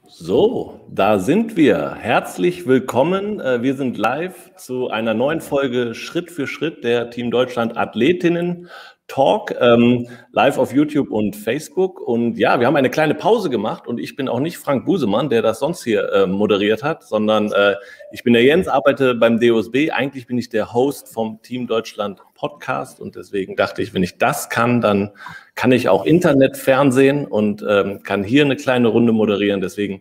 So, da sind wir. Herzlich willkommen. Wir sind live zu einer neuen Folge Schritt für Schritt der Team Deutschland Athletinnen Talk, live auf YouTube und Facebook. Und ja, wir haben eine kleine Pause gemacht und ich bin auch nicht Frank Busemann, der das sonst hier moderiert hat, sondern ich bin der Jens, arbeite beim DOSB. Eigentlich bin ich der Host vom Team Deutschland Podcast und deswegen dachte ich, wenn ich das kann, dann kann ich auch Internetfernsehen und kann hier eine kleine Runde moderieren. Deswegen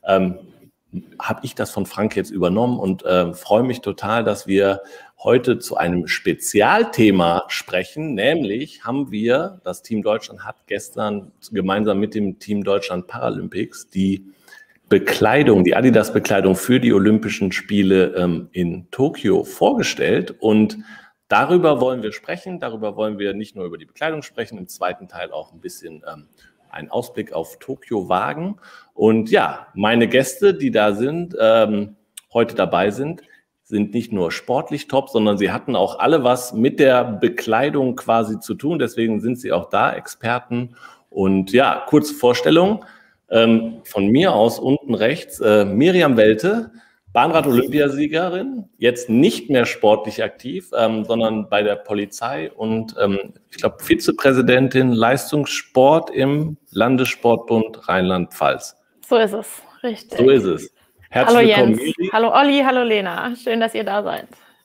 habe ich das von Frank jetzt übernommen und freue mich total, dass wir heute zu einem Spezialthema sprechen. Nämlich haben wir, das Team Deutschland hat gestern gemeinsam mit dem Team Deutschland Paralympics die Bekleidung, die Adidas-Bekleidung für die Olympischen Spiele in Tokio vorgestellt und darüber wollen wir sprechen. Darüber wollen wir nicht nur über die Bekleidung sprechen, im zweiten Teil auch ein bisschen einen Ausblick auf Tokio wagen. Und ja, meine Gäste, die da sind, heute dabei sind nicht nur sportlich top, sondern sie hatten auch alle was mit der Bekleidung quasi zu tun. Deswegen sind sie auch da Experten. Und ja, kurze Vorstellung von mir aus unten rechts, Miriam Welte, Bahnrad-Olympiasiegerin, jetzt nicht mehr sportlich aktiv, sondern bei der Polizei und ich glaube Vizepräsidentin Leistungssport im Landessportbund Rheinland-Pfalz. So ist es, richtig. So ist es. Herzlich willkommen, Jens. Miri. Hallo Olli, hallo Lena. Schön, dass ihr da seid.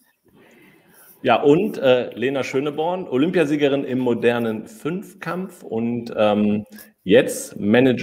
Ja, und Lena Schöneborn, Olympiasiegerin im modernen Fünfkampf und jetzt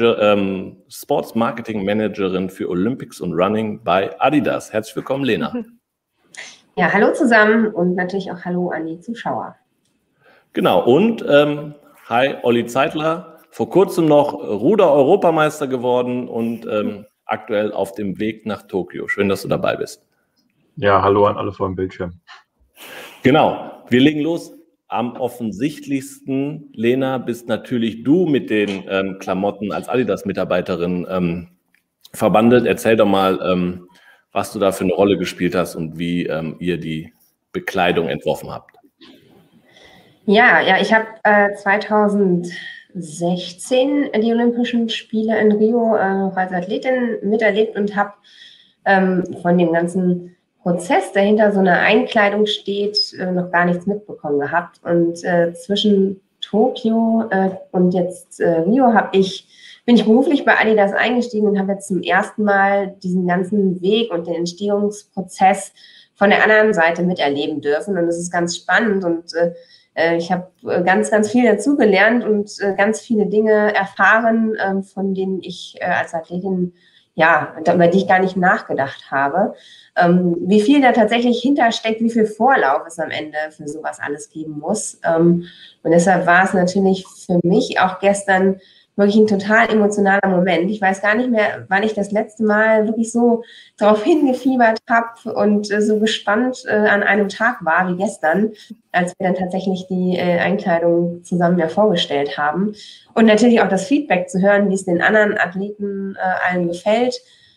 Sports Marketing Managerin für Olympics und Running bei Adidas. Herzlich willkommen, Lena. Ja, hallo zusammen und natürlich auch hallo an die Zuschauer. Genau, und hi, Olli Zeitler, vor kurzem noch Ruder-Europameister geworden und aktuell auf dem Weg nach Tokio. Schön, dass du dabei bist. Ja, hallo an alle vor dem Bildschirm. Genau, wir legen los. Am offensichtlichsten, Lena, bist natürlich du mit den Klamotten als Adidas-Mitarbeiterin verbandelt. Erzähl doch mal, was du da für eine Rolle gespielt hast und wie ihr die Bekleidung entworfen habt. Ja, ich habe 2016 die Olympischen Spiele in Rio als Athletin miterlebt und habe von dem ganzen Prozess, dahinter so eine Einkleidung steht, noch gar nichts mitbekommen gehabt. Und zwischen Tokio und jetzt Rio bin ich beruflich bei Adidas eingestiegen und habe jetzt zum ersten Mal diesen ganzen Weg und den Entstehungsprozess von der anderen Seite miterleben dürfen. Und das ist ganz spannend und ich habe ganz, ganz viel dazugelernt und ganz viele Dinge erfahren, von denen ich als Athletin, über die ich gar nicht nachgedacht habe. Wie viel da tatsächlich hintersteckt, wie viel Vorlauf es am Ende für sowas alles geben muss. Und deshalb war es natürlich für mich auch gestern wirklich ein total emotionaler Moment. Ich weiß gar nicht mehr, wann ich das letzte Mal wirklich so drauf hingefiebert habe und so gespannt an einem Tag war wie gestern, als wir dann tatsächlich die Einkleidung zusammen vorgestellt haben. Und natürlich auch das Feedback zu hören, wie es den anderen Athleten allen gefällt.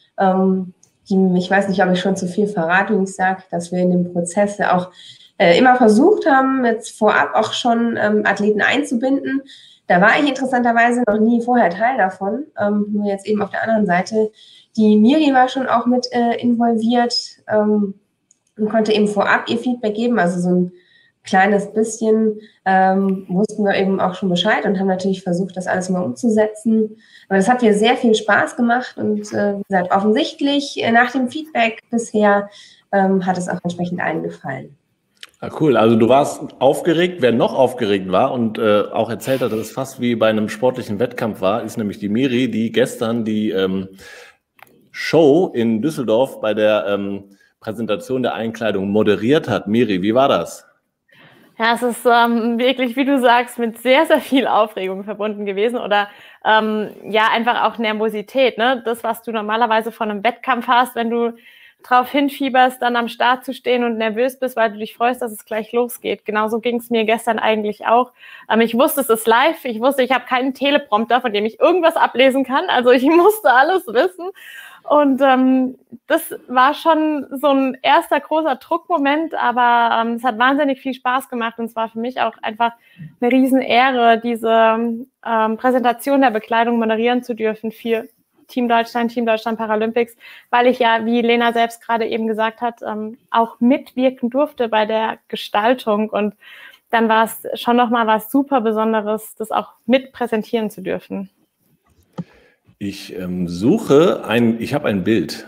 Ich weiß nicht, ob ich schon zu viel verrate, wenn ich sage, dass wir in dem Prozess ja auch immer versucht haben, jetzt vorab auch schon Athleten einzubinden. Da war ich interessanterweise noch nie vorher Teil davon, nur jetzt eben auf der anderen Seite. Die Miri war schon auch mit involviert und konnte eben vorab ihr Feedback geben, also so ein kleines bisschen wussten wir eben auch schon Bescheid und haben natürlich versucht, das alles mal umzusetzen. Aber das hat mir sehr viel Spaß gemacht und wie gesagt, offensichtlich nach dem Feedback bisher hat es auch entsprechend allen gefallen. Ja, cool, also du warst aufgeregt. Wer noch aufgeregt war und auch erzählt hat, dass es fast wie bei einem sportlichen Wettkampf war, ist nämlich die Miri, die gestern die Show in Düsseldorf bei der Präsentation der Einkleidung moderiert hat. Miri, wie war das? Ja, es ist wirklich, wie du sagst, mit sehr, sehr viel Aufregung verbunden gewesen oder einfach auch Nervosität. Ne? Das, was du normalerweise von einem Wettkampf hast, wenn du drauf hinfieberst, dann am Start zu stehen und nervös bist, weil du dich freust, dass es gleich losgeht. Genauso ging es mir gestern eigentlich auch. Ich wusste, es ist live. Ich wusste, ich habe keinen Teleprompter, von dem ich irgendwas ablesen kann. Also ich musste alles wissen. Und das war schon so ein erster großer Druckmoment, aber es hat wahnsinnig viel Spaß gemacht und es war für mich auch einfach eine Riesenehre, diese Präsentation der Bekleidung moderieren zu dürfen für Team Deutschland Paralympics, weil ich ja, wie Lena selbst gerade eben gesagt hat, auch mitwirken durfte bei der Gestaltung. Und dann war es schon nochmal was super Besonderes, das auch mit präsentieren zu dürfen. Ich habe ein Bild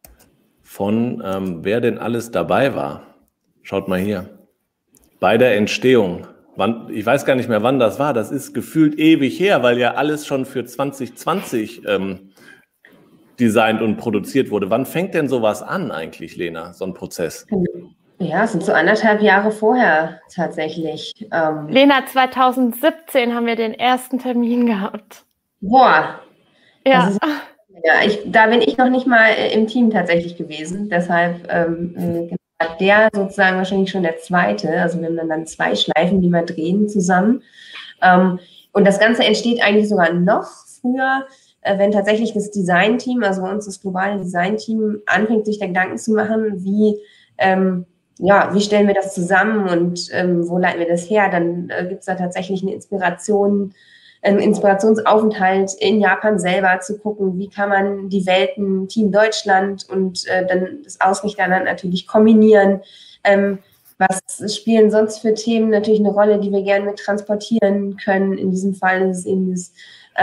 von, wer denn alles dabei war. Schaut mal hier. Bei der Entstehung. Ich weiß gar nicht mehr, wann das war. Das ist gefühlt ewig her, weil ja alles schon für 2020 designt und produziert wurde. Wann fängt denn sowas an eigentlich, Lena, so ein Prozess? Ja, es sind so 1,5 Jahre vorher tatsächlich. Lena, 2017 haben wir den ersten Termin gehabt. Boah. Ja. Da bin ich noch nicht mal im Team tatsächlich gewesen. Deshalb der sozusagen wahrscheinlich schon der zweite. Also wir haben dann 2 Schleifen, die wir drehen zusammen. Und das Ganze entsteht eigentlich sogar noch früher, wenn tatsächlich das Design-Team, also bei uns das globale Design-Team, anfängt, sich da Gedanken zu machen, wie stellen wir das zusammen und wo leiten wir das her? Dann gibt es da tatsächlich eine Inspirationsaufenthalt in Japan selber, zu gucken, wie kann man die Welten Team Deutschland und dann das Ausrichterland natürlich kombinieren. Was spielen sonst für Themen natürlich eine Rolle, die wir gerne mit transportieren können? In diesem Fall ist es eben das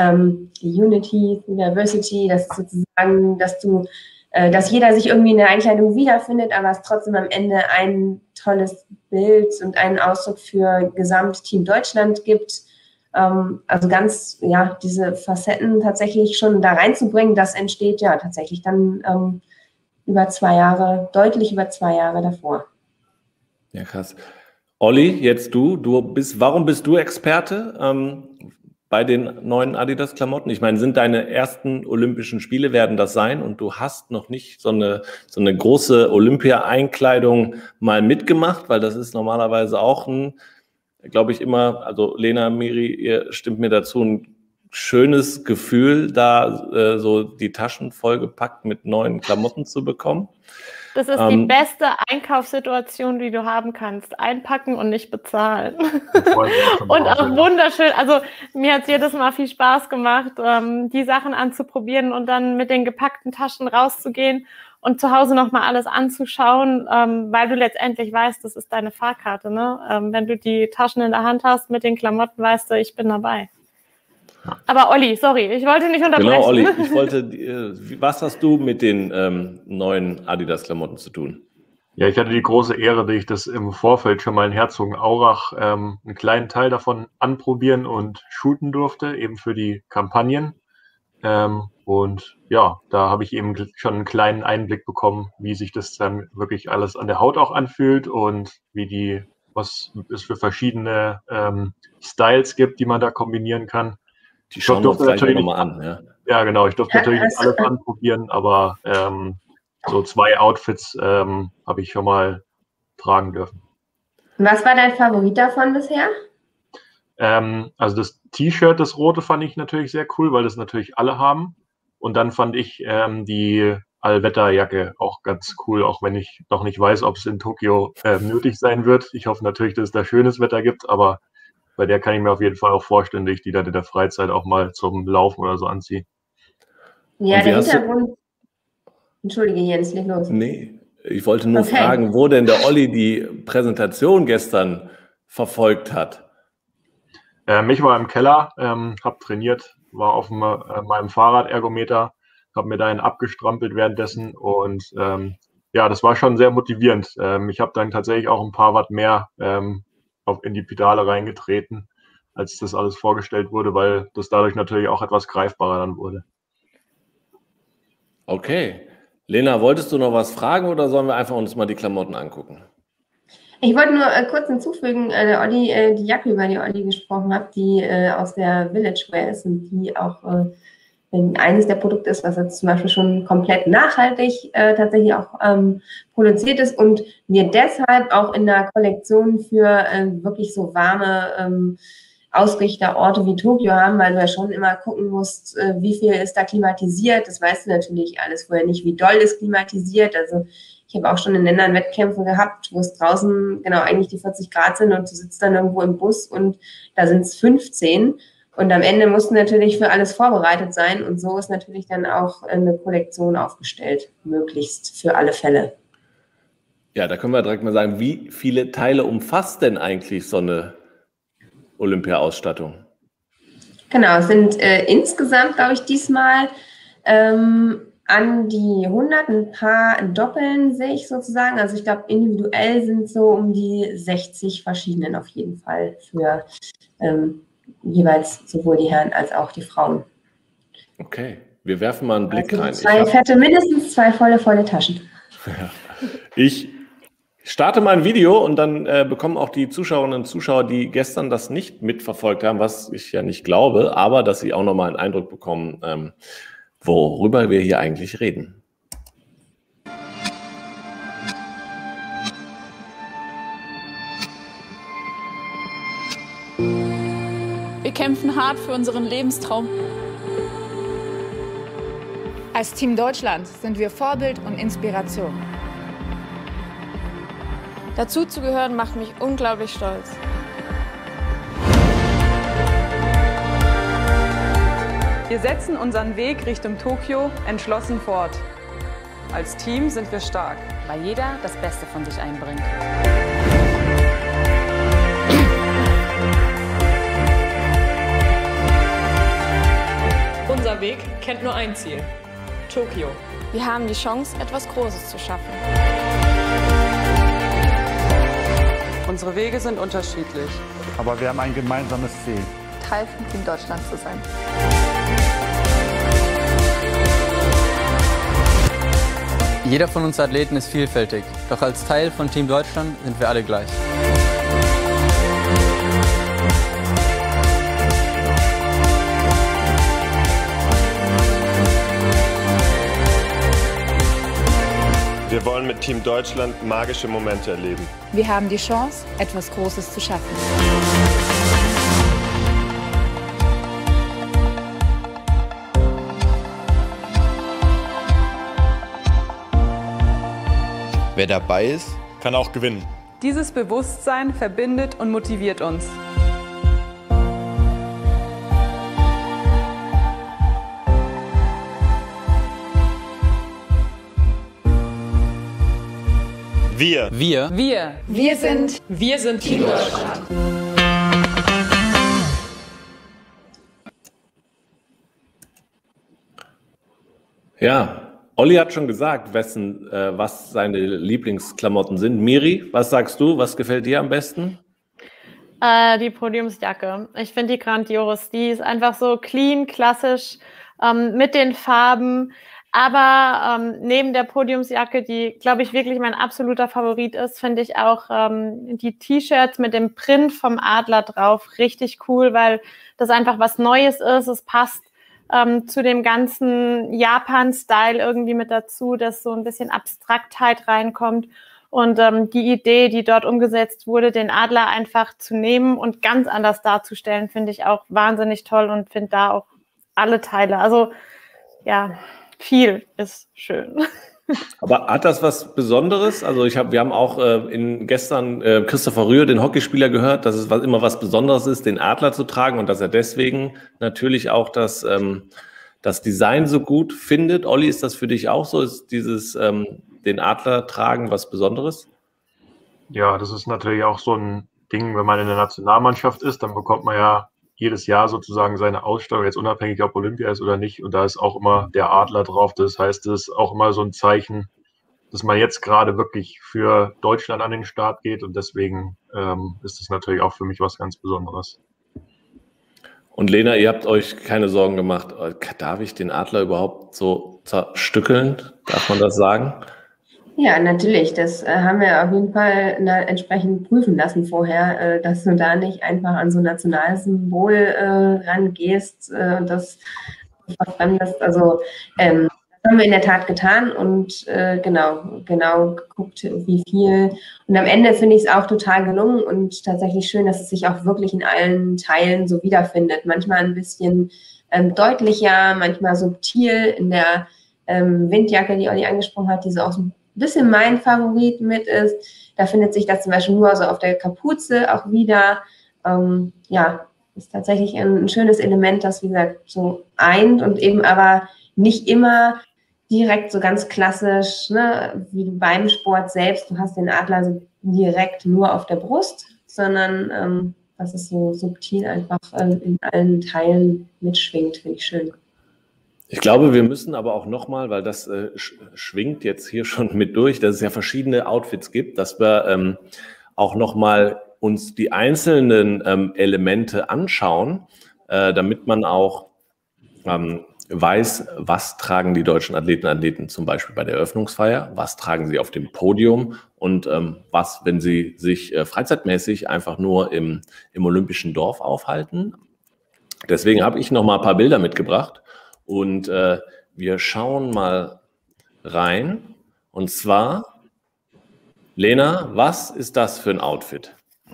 Unity, Diversity, das ist sozusagen, dass jeder sich irgendwie in der Einkleidung wiederfindet, aber es trotzdem am Ende ein tolles Bild und einen Ausdruck für Gesamtteam Deutschland gibt. Also ganz, diese Facetten tatsächlich schon da reinzubringen, das entsteht ja tatsächlich dann deutlich über 2 Jahre davor. Ja, krass. Olli, jetzt warum bist du Experte bei den neuen Adidas-Klamotten? Ich meine, sind deine ersten Olympischen Spiele, werden das sein, und du hast noch nicht so eine große Olympia-Einkleidung mal mitgemacht, weil das ist normalerweise auch glaube ich immer, also Lena, Miri, ihr stimmt mir dazu, ein schönes Gefühl, da so die Taschen vollgepackt mit neuen Klamotten zu bekommen. Das ist die beste Einkaufssituation, die du haben kannst. Einpacken und nicht bezahlen. Und auch wunderschön. Also mir hat es jedes Mal viel Spaß gemacht, die Sachen anzuprobieren und dann mit den gepackten Taschen rauszugehen und zu Hause nochmal alles anzuschauen, weil du letztendlich weißt, das ist deine Fahrkarte. Ne? Wenn du die Taschen in der Hand hast mit den Klamotten, weißt du, ich bin dabei. Aber Olli, sorry, ich wollte nicht unterbrechen. Genau, Olli, was hast du mit den neuen Adidas-Klamotten zu tun? Ja, ich hatte die große Ehre, dass ich das im Vorfeld schon mal in Herzogenaurach einen kleinen Teil davon anprobieren und shooten durfte, eben für die Kampagnen. Und ja, da habe ich eben schon einen kleinen Einblick bekommen, wie sich das dann wirklich alles an der Haut auch anfühlt und was es für verschiedene Styles gibt, die man da kombinieren kann. Die schauen wir uns gleich nochmal an. Ja. Ja, genau. Ich durfte natürlich nicht alles anprobieren, aber so 2 Outfits habe ich schon mal tragen dürfen. Was war dein Favorit davon bisher? Also das T-Shirt, das rote, fand ich natürlich sehr cool, weil das natürlich alle haben. Und dann fand ich die Allwetterjacke auch ganz cool, auch wenn ich noch nicht weiß, ob es in Tokio nötig sein wird. Ich hoffe natürlich, dass es da schönes Wetter gibt, aber bei der kann ich mir auf jeden Fall auch vorstellen, dass ich die dann in der Freizeit auch mal zum Laufen oder so anziehe. Ja, der Hintergrund... Entschuldige, Jens, leg los. Nee, ich wollte nur fragen, wo denn der Olli die Präsentation gestern verfolgt hat. Ich war im Keller, habe trainiert, war auf meinem Fahrradergometer, habe mir da einen abgestrampelt währenddessen und das war schon sehr motivierend. Ich habe dann tatsächlich auch ein paar Watt mehr in die Pedale reingetreten, als das alles vorgestellt wurde, weil das dadurch natürlich auch etwas greifbarer dann wurde. Okay. Lena, wolltest du noch was fragen oder sollen wir einfach uns mal die Klamotten angucken? Ich wollte nur kurz hinzufügen, Olli, die Jacke, über die Olli gesprochen hat, die aus der Village Wear ist und die auch eines der Produkte ist, was jetzt zum Beispiel schon komplett nachhaltig tatsächlich auch produziert ist und wir deshalb auch in der Kollektion für wirklich so warme Ausrichterorte wie Tokio haben, weil du ja schon immer gucken musst, wie viel ist da klimatisiert. Das weißt du natürlich alles vorher nicht, wie doll ist klimatisiert. Also ich habe auch schon in Ländern Wettkämpfe gehabt, wo es draußen genau eigentlich die 40 Grad sind und du sitzt dann irgendwo im Bus und da sind es 15. Und am Ende mussten natürlich für alles vorbereitet sein und so ist natürlich dann auch eine Kollektion aufgestellt, möglichst für alle Fälle. Ja, da können wir direkt mal sagen, wie viele Teile umfasst denn eigentlich so eine Olympia-Ausstattung? Genau, es sind insgesamt, glaube ich, diesmal an die 100, ein paar Doppeln sehe ich sozusagen. Also ich glaube, individuell sind so um die 60 verschiedenen auf jeden Fall für jeweils sowohl die Herren als auch die Frauen. Okay, wir werfen mal einen Blick rein. Mindestens zwei volle Taschen. Ja. Ich starte mal ein Video und dann bekommen auch die Zuschauerinnen und Zuschauer, die gestern das nicht mitverfolgt haben, was ich ja nicht glaube, aber dass sie auch nochmal einen Eindruck bekommen, worüber wir hier eigentlich reden. Wir kämpfen hart für unseren Lebenstraum. Als Team Deutschland sind wir Vorbild und Inspiration. Dazu zu gehören macht mich unglaublich stolz. Wir setzen unseren Weg Richtung Tokio entschlossen fort. Als Team sind wir stark, weil jeder das Beste von sich einbringt. Unser Weg kennt nur ein Ziel: Tokio. Wir haben die Chance, etwas Großes zu schaffen. Unsere Wege sind unterschiedlich. Aber wir haben ein gemeinsames Ziel: Teil von Team Deutschland zu sein. Jeder von uns Athleten ist vielfältig, doch als Teil von Team Deutschland sind wir alle gleich. Wir wollen mit Team Deutschland magische Momente erleben. Wir haben die Chance, etwas Großes zu schaffen. Wer dabei ist, kann auch gewinnen. Dieses Bewusstsein verbindet und motiviert uns. Wir sind Team Deutschland. Ja, Olli hat schon gesagt, was seine Lieblingsklamotten sind. Miri, was sagst du? Was gefällt dir am besten? Die Podiumsjacke. Ich finde die grandios. Die ist einfach so clean, klassisch, mit den Farben. Aber neben der Podiumsjacke, die, glaube ich, wirklich mein absoluter Favorit ist, finde ich auch die T-Shirts mit dem Print vom Adler drauf richtig cool, weil das einfach was Neues ist. Es passt zu dem ganzen Japan-Style irgendwie mit dazu, dass so ein bisschen Abstraktheit reinkommt. Und die Idee, die dort umgesetzt wurde, den Adler einfach zu nehmen und ganz anders darzustellen, finde ich auch wahnsinnig toll und finde da auch alle Teile. Also ja, viel ist schön. Aber hat das was Besonderes? Also wir haben auch gestern Christopher Rühr, den Hockeyspieler, gehört, dass es immer was Besonderes ist, den Adler zu tragen und dass er deswegen natürlich auch das Design so gut findet. Olli, ist das für dich auch so? Ist dieses den Adler tragen was Besonderes? Ja, das ist natürlich auch so ein Ding, wenn man in der Nationalmannschaft ist, dann bekommt man ja jedes Jahr sozusagen seine Ausstellung, jetzt unabhängig, ob Olympia ist oder nicht. Und da ist auch immer der Adler drauf. Das heißt, es ist auch immer so ein Zeichen, dass man jetzt gerade wirklich für Deutschland an den Start geht. Und deswegen ist es natürlich auch für mich was ganz Besonderes. Und Lena, ihr habt euch keine Sorgen gemacht. Darf ich den Adler überhaupt so zerstückeln? Darf man das sagen? Ja, natürlich. Das haben wir auf jeden Fall entsprechend prüfen lassen vorher, dass du da nicht einfach an so ein Nationalsymbol rangehst und das verfremdest. Also das haben wir in der Tat getan und genau geguckt, wie viel. Und am Ende finde ich es auch total gelungen und tatsächlich schön, dass es sich auch wirklich in allen Teilen so wiederfindet. Manchmal ein bisschen deutlicher, manchmal subtil in der Windjacke, die Olli angesprochen hat, die so auch so ein bisschen mein Favorit mit ist. Da findet sich das zum Beispiel nur so auf der Kapuze auch wieder. Ja, ist tatsächlich ein schönes Element, das, wie gesagt, so eint und eben aber nicht immer direkt so ganz klassisch, ne, wie beim Sport selbst, du hast den Adler so direkt nur auf der Brust, sondern dass es so subtil einfach in allen Teilen mitschwingt, finde ich schön. Ich glaube, wir müssen aber auch nochmal, weil das schwingt jetzt hier schon mit durch, dass es ja verschiedene Outfits gibt, dass wir auch nochmal uns die einzelnen Elemente anschauen, damit man auch weiß, was tragen die deutschen Athletinnen und Athleten zum Beispiel bei der Eröffnungsfeier, was tragen sie auf dem Podium und was, wenn sie sich freizeitmäßig einfach nur im Olympischen Dorf aufhalten. Deswegen habe ich noch mal ein paar Bilder mitgebracht und wir schauen mal rein. Und zwar, Lena, was ist das für ein Outfit?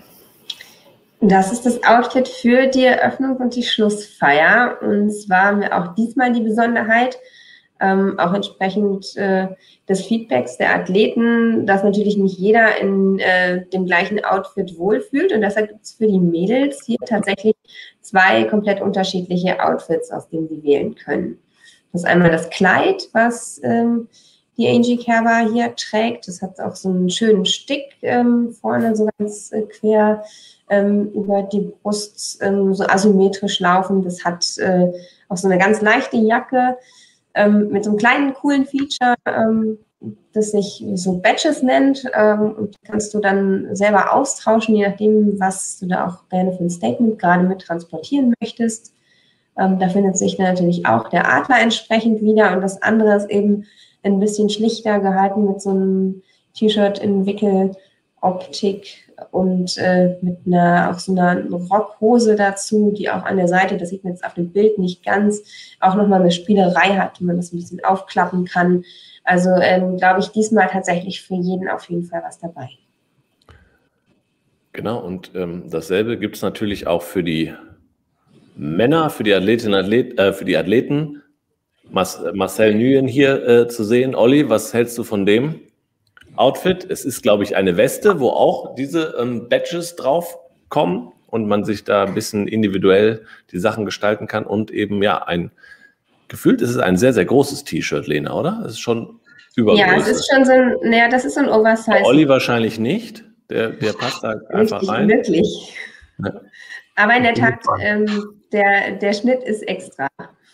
Das ist das Outfit für die Eröffnung und die Schlussfeier. Und zwar haben wir auch diesmal die Besonderheit, auch entsprechend des Feedbacks der Athleten, dass natürlich nicht jeder in dem gleichen Outfit wohlfühlt. Und deshalb gibt es für die Mädels hier tatsächlich 2 komplett unterschiedliche Outfits, aus denen sie wählen können. Das ist einmal das Kleid, was die Angie Kerber hier trägt. Das hat auch so einen schönen Stick vorne, so ganz quer über die Brust, so asymmetrisch laufen. Das hat auch so eine ganz leichte Jacke mit so einem kleinen, coolen Feature, das sich so Badges nennt. Und kannst du dann selber austauschen, je nachdem, was du da auch gerne für ein Statement gerade mit transportieren möchtest. Da findet sich dann natürlich auch der Adler entsprechend wieder. Und das andere ist eben ein bisschen schlichter gehalten mit so einem T-Shirt in Wickeloptik und mit auch so einer Rockhose dazu, die auch an der Seite, das sieht man jetzt auf dem Bild nicht ganz, auch nochmal eine Spielerei hat, wie man das ein bisschen aufklappen kann. Also glaube ich, diesmal tatsächlich für jeden auf jeden Fall was dabei. Genau, und dasselbe gibt es natürlich auch für die Männer, für die Athletinnen und für die Athleten. Marcel Nguyen hier zu sehen. Olli, was hältst du von dem Outfit? Es ist, glaube ich, eine Weste, wo auch diese Badges drauf kommen und man sich da ein bisschen individuell die Sachen gestalten kann und eben ja gefühlt ist es ein sehr, sehr großes T-Shirt, Lena, oder? Es ist schon Übergröße. Ja, es ist schon so ein, das ist so ein Oversize. Bei Olli wahrscheinlich nicht. Der passt da einfach rein. Wirklich. Ja. Aber in der Tat, der Schnitt ist extra.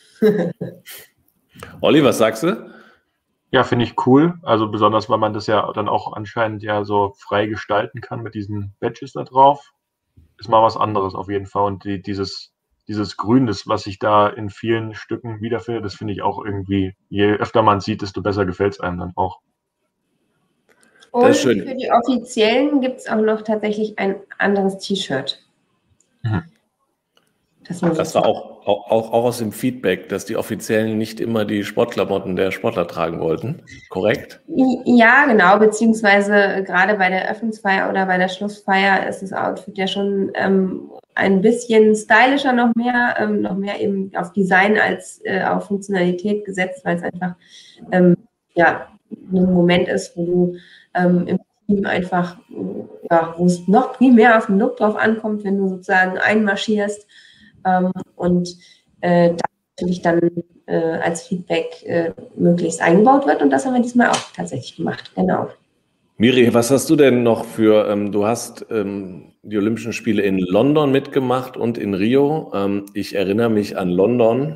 Olli, was sagst du? Ja, finde ich cool. Also besonders, weil man das ja dann auch anscheinend ja so frei gestalten kann mit diesen Badges da drauf. Ist mal was anderes auf jeden Fall. Und dieses Grün, was sich da in vielen Stücken wiederfindet, das finde ich auch irgendwie, je öfter man sieht, desto besser gefällt es einem dann auch. Und für die Offiziellen gibt es auch noch tatsächlich ein anderes T-Shirt. Mhm. Das war auch aus dem Feedback, dass die Offiziellen nicht immer die Sportklamotten der Sportler tragen wollten. Korrekt? Ja, genau. Beziehungsweise gerade bei der Eröffnungsfeier oder bei der Schlussfeier ist das Outfit ja schon ein bisschen stylischer noch mehr eben auf Design als auf Funktionalität gesetzt, weil es einfach ein Moment ist, wo du im Team einfach, wo es noch primär auf den Look drauf ankommt, wenn du sozusagen einmarschierst. Und da natürlich dann als Feedback möglichst eingebaut wird. Und das haben wir diesmal auch tatsächlich gemacht, genau. Miri, was hast du denn noch für, du hast die Olympischen Spiele in London mitgemacht und in Rio. Ich erinnere mich an London.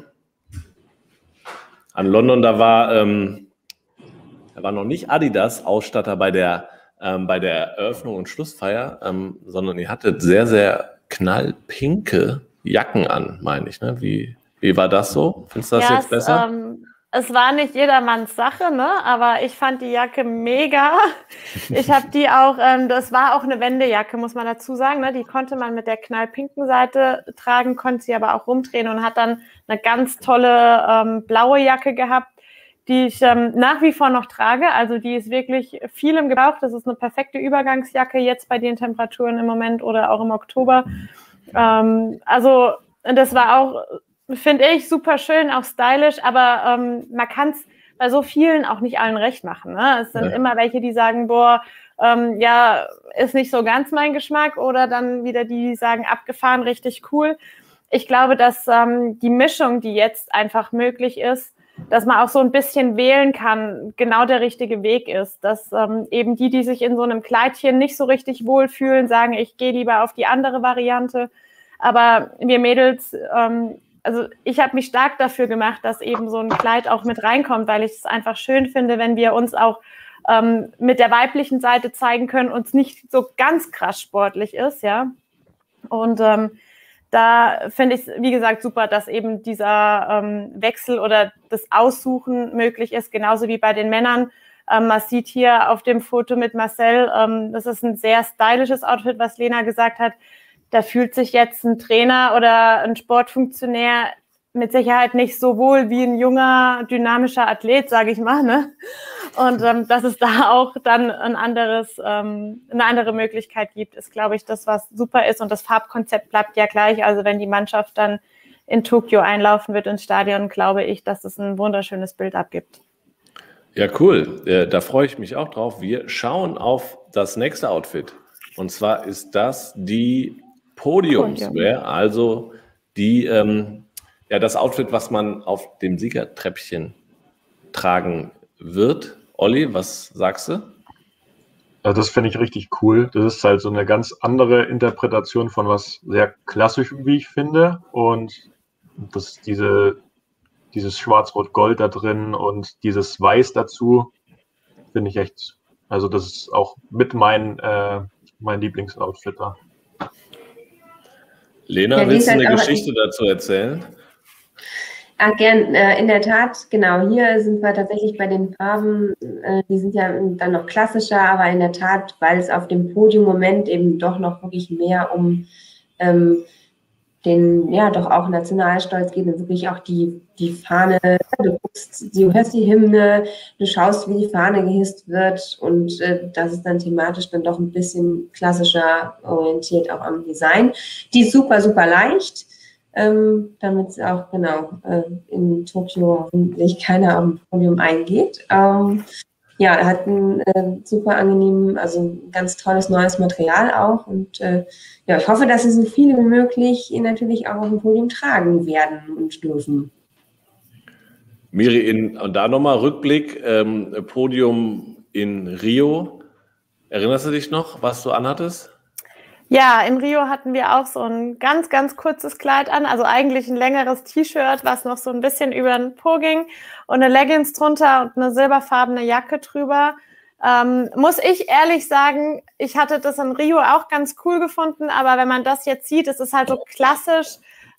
Da war noch nicht Adidas Ausstatter bei der Eröffnung und Schlussfeier, sondern ihr hattet sehr, sehr knallpinke Jacken an, meine ich. Ne? Wie war das so? Findest du das jetzt besser? Es war nicht jedermanns Sache, ne? Aber ich fand die Jacke mega. Ich habe die auch, das war auch eine Wendejacke, muss man dazu sagen. Ne? Die konnte man mit der knallpinken Seite tragen, konnte sie aber auch rumdrehen und hat dann eine ganz tolle blaue Jacke gehabt, die ich nach wie vor noch trage. Also die ist wirklich viel im Gebrauch. Das ist eine perfekte Übergangsjacke jetzt bei den Temperaturen im Moment oder auch im Oktober. Also das war auch, finde ich, super schön, auch stylisch, aber man kann es bei so vielen auch nicht allen recht machen. Ne? Es sind immer welche, die sagen, boah, ist nicht so ganz mein Geschmack, oder dann wieder die sagen, abgefahren, richtig cool. ich glaube, dass die Mischung, die jetzt einfach möglich ist, dass man auch so ein bisschen wählen kann, genau der richtige Weg ist. Dass eben die sich in so einem Kleidchen nicht so richtig wohlfühlen, sagen, ich gehe lieber auf die andere Variante. Aber wir Mädels, also ich habe mich stark dafür gemacht, dass eben so ein Kleid auch mit reinkommt, weil ich es einfach schön finde, wenn wir uns auch mit der weiblichen Seite zeigen können, uns nicht so ganz krass sportlich ist, ja. Und da finde ich es, wie gesagt, super, dass eben dieser Wechsel oder das Aussuchen möglich ist, genauso wie bei den Männern. Man sieht hier auf dem Foto mit Marcel, das ist ein sehr stylisches Outfit, was Lena gesagt hat. Da fühlt sich jetzt ein Trainer oder ein Sportfunktionär mit Sicherheit nicht so wohl wie ein junger, dynamischer Athlet, sage ich mal. Ne? Und dass es da auch dann eine andere Möglichkeit gibt, ist, glaube ich, das, was super ist. Und das Farbkonzept bleibt ja gleich. Also wenn die Mannschaft dann in Tokio einlaufen wird ins Stadion, glaube ich, dass es ein wunderschönes Bild abgibt. Ja, cool. Da freue ich mich auch drauf. Wir schauen auf das nächste Outfit. Und zwar ist das die Podiumswear, also die das Outfit, was man auf dem Siegertreppchen tragen wird. Olli, was sagst du? Ja, das finde ich richtig cool. Das ist halt so eine ganz andere Interpretation von was sehr klassischem, wie ich finde. Und das dieses Schwarz-Rot-Gold da drin und dieses Weiß dazu, finde ich echt, also das ist auch mit mein Lieblingsoutfit da. Lena, willst du eine Geschichte dazu erzählen? Gern. In der Tat, genau, hier sind wir tatsächlich bei den Farben, die sind ja dann noch klassischer, aber in der Tat, weil es auf dem Podium-Moment eben doch noch wirklich mehr um den, ja, doch auch Nationalstolz geht und wirklich auch die Fahne, du hörst die Hymne, du schaust, wie die Fahne gehisst wird und das ist dann thematisch dann doch ein bisschen klassischer orientiert auch am Design. Die ist super, super leicht, damit es auch, genau, in Tokio hoffentlich keiner auf dem Podium eingeht. Ja, er hat einen super angenehmen, also ein ganz tolles neues Material auch und ja, ich hoffe, dass es so viele wie möglich natürlich auch auf dem Podium tragen werden und dürfen. Miri, und da nochmal Rückblick, Podium in Rio. Erinnerst du dich noch, was du anhattest? Ja, in Rio hatten wir auch so ein ganz, ganz kurzes Kleid an, also eigentlich ein längeres T-Shirt, was noch so ein bisschen über den Po ging und eine Leggings drunter und eine silberfarbene Jacke drüber. Muss ich ehrlich sagen, ich hatte das in Rio auch ganz cool gefunden, aber wenn man das jetzt sieht, es ist halt so klassisch,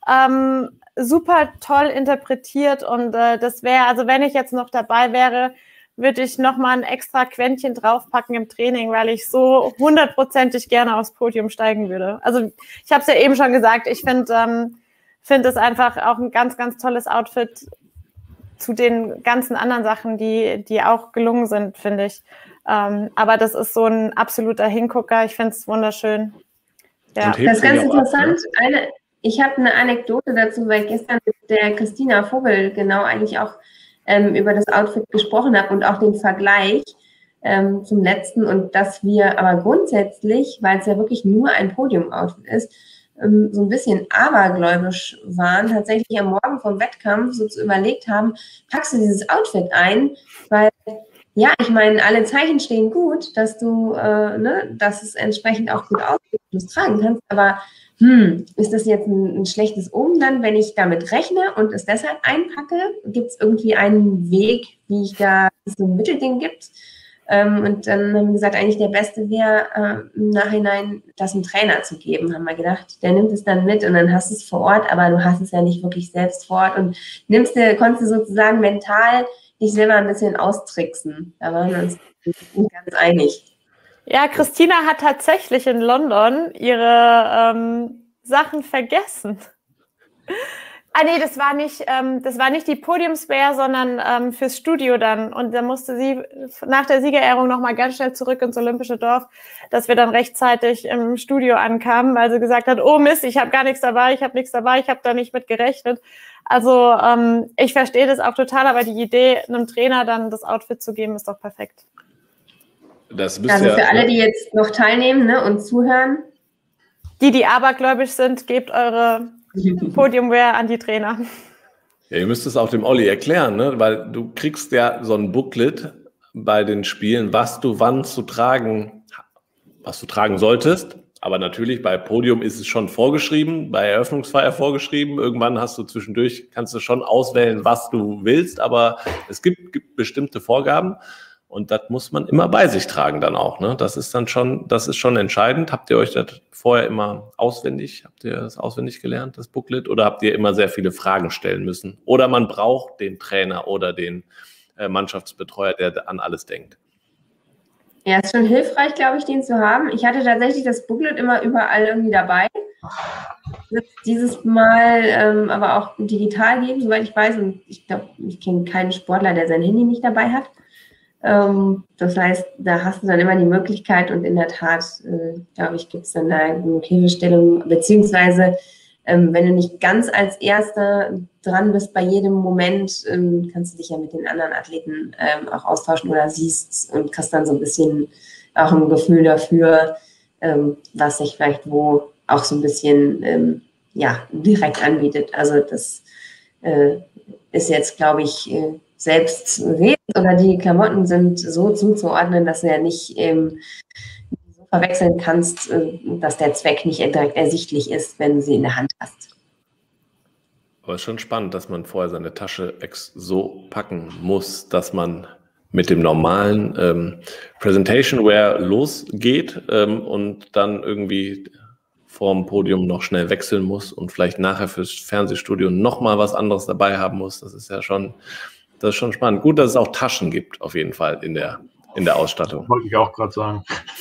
super toll interpretiert und das wäre, also wenn ich jetzt noch dabei wäre, würde ich nochmal ein extra Quäntchen draufpacken im Training, weil ich so 100%ig gerne aufs Podium steigen würde. Also ich habe es ja eben schon gesagt, ich finde es einfach auch ein ganz, ganz tolles Outfit zu den ganzen anderen Sachen, die auch gelungen sind, finde ich. Aber das ist so ein absoluter Hingucker. Ich finde es wunderschön. Ja. Das ist ganz interessant. Ich habe eine Anekdote dazu, weil ich gestern mit der Christina Vogel genau eigentlich auch über das Outfit gesprochen habe und auch den Vergleich zum letzten und dass wir aber grundsätzlich, weil es ja wirklich nur ein Podium-Outfit ist, so ein bisschen abergläubisch waren, tatsächlich am Morgen vom Wettkampf so überlegt haben, packst du dieses Outfit ein, weil ja, ich meine, alle Zeichen stehen gut, dass du, dass es entsprechend auch gut aussieht, du es tragen kannst, aber ist das jetzt ein schlechtes Omen dann, wenn ich damit rechne und es deshalb einpacke? Gibt es irgendwie einen Weg, wie ich da so ein Mittelding gibt? Und dann haben wir gesagt, eigentlich der Beste wäre, im Nachhinein das einem Trainer zu geben, haben wir gedacht. Der nimmt es dann mit und dann hast du es vor Ort, aber du hast es ja nicht wirklich selbst vor Ort und konntest du sozusagen mental dich selber ein bisschen austricksen. Da waren wir uns nicht ganz einig. Ja, Christina hat tatsächlich in London ihre Sachen vergessen. Nee, das war nicht die Podiumswear, sondern fürs Studio dann. Und da musste sie nach der Siegerehrung nochmal ganz schnell zurück ins Olympische Dorf, dass wir dann rechtzeitig im Studio ankamen, weil sie gesagt hat, oh Mist, ich habe gar nichts dabei, ich habe da nicht mit gerechnet. Also ich verstehe das auch total, aber die Idee, einem Trainer dann das Outfit zu geben, ist doch perfekt. Also für alle, die jetzt noch teilnehmen und zuhören. Die abergläubisch sind, gebt eure Podiumwear an die Trainer. Ja, ihr müsst es auch dem Olli erklären, ne? Weil du kriegst ja so ein Booklet bei den Spielen, was du tragen solltest. Aber natürlich, bei Podium ist es schon vorgeschrieben, bei Eröffnungsfeier vorgeschrieben. Irgendwann kannst du schon auswählen, was du willst, aber es gibt bestimmte Vorgaben und das muss man immer bei sich tragen dann auch, ne? Das ist schon entscheidend. Habt ihr euch das vorher immer auswendig gelernt, das Booklet, oder habt ihr immer sehr viele Fragen stellen müssen? Oder man braucht den Trainer oder den Mannschaftsbetreuer, der an alles denkt? Ja, ist schon hilfreich, glaube ich, den zu haben. Ich hatte tatsächlich das Booklet immer überall irgendwie dabei. Dieses Mal aber auch digital geben, soweit ich weiß. Und ich glaube, ich kenne keinen Sportler, der sein Handy nicht dabei hat. Das heißt, da hast du dann immer die Möglichkeit und in der Tat, glaube ich, gibt es dann da eine Hilfestellung, beziehungsweise wenn du nicht ganz als Erster dran bist bei jedem Moment, kannst du dich ja mit den anderen Athleten auch austauschen oder siehst und hast dann so ein bisschen auch ein Gefühl dafür, was sich vielleicht wo auch so ein bisschen direkt anbietet. Also das ist jetzt, glaube ich, selbst redend oder die Klamotten sind so zuzuordnen, dass du ja nicht so verwechseln kannst, dass der Zweck nicht direkt ersichtlich ist, wenn du sie in der Hand hast. Aber es ist schon spannend, dass man vorher seine Tasche so packen muss, dass man mit dem normalen Presentation Wear losgeht und dann irgendwie vorm Podium noch schnell wechseln muss und vielleicht nachher fürs Fernsehstudio nochmal was anderes dabei haben muss. Das ist schon spannend. Gut, dass es auch Taschen gibt, auf jeden Fall in der Ausstattung. Wollte ich auch gerade sagen.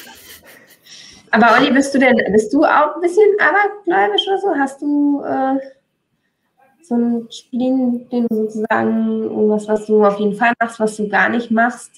Aber Olli, bist du auch ein bisschen abergläubisch oder so? Hast du so ein Spiel, den du sozusagen irgendwas, was du auf jeden Fall machst, was du gar nicht machst?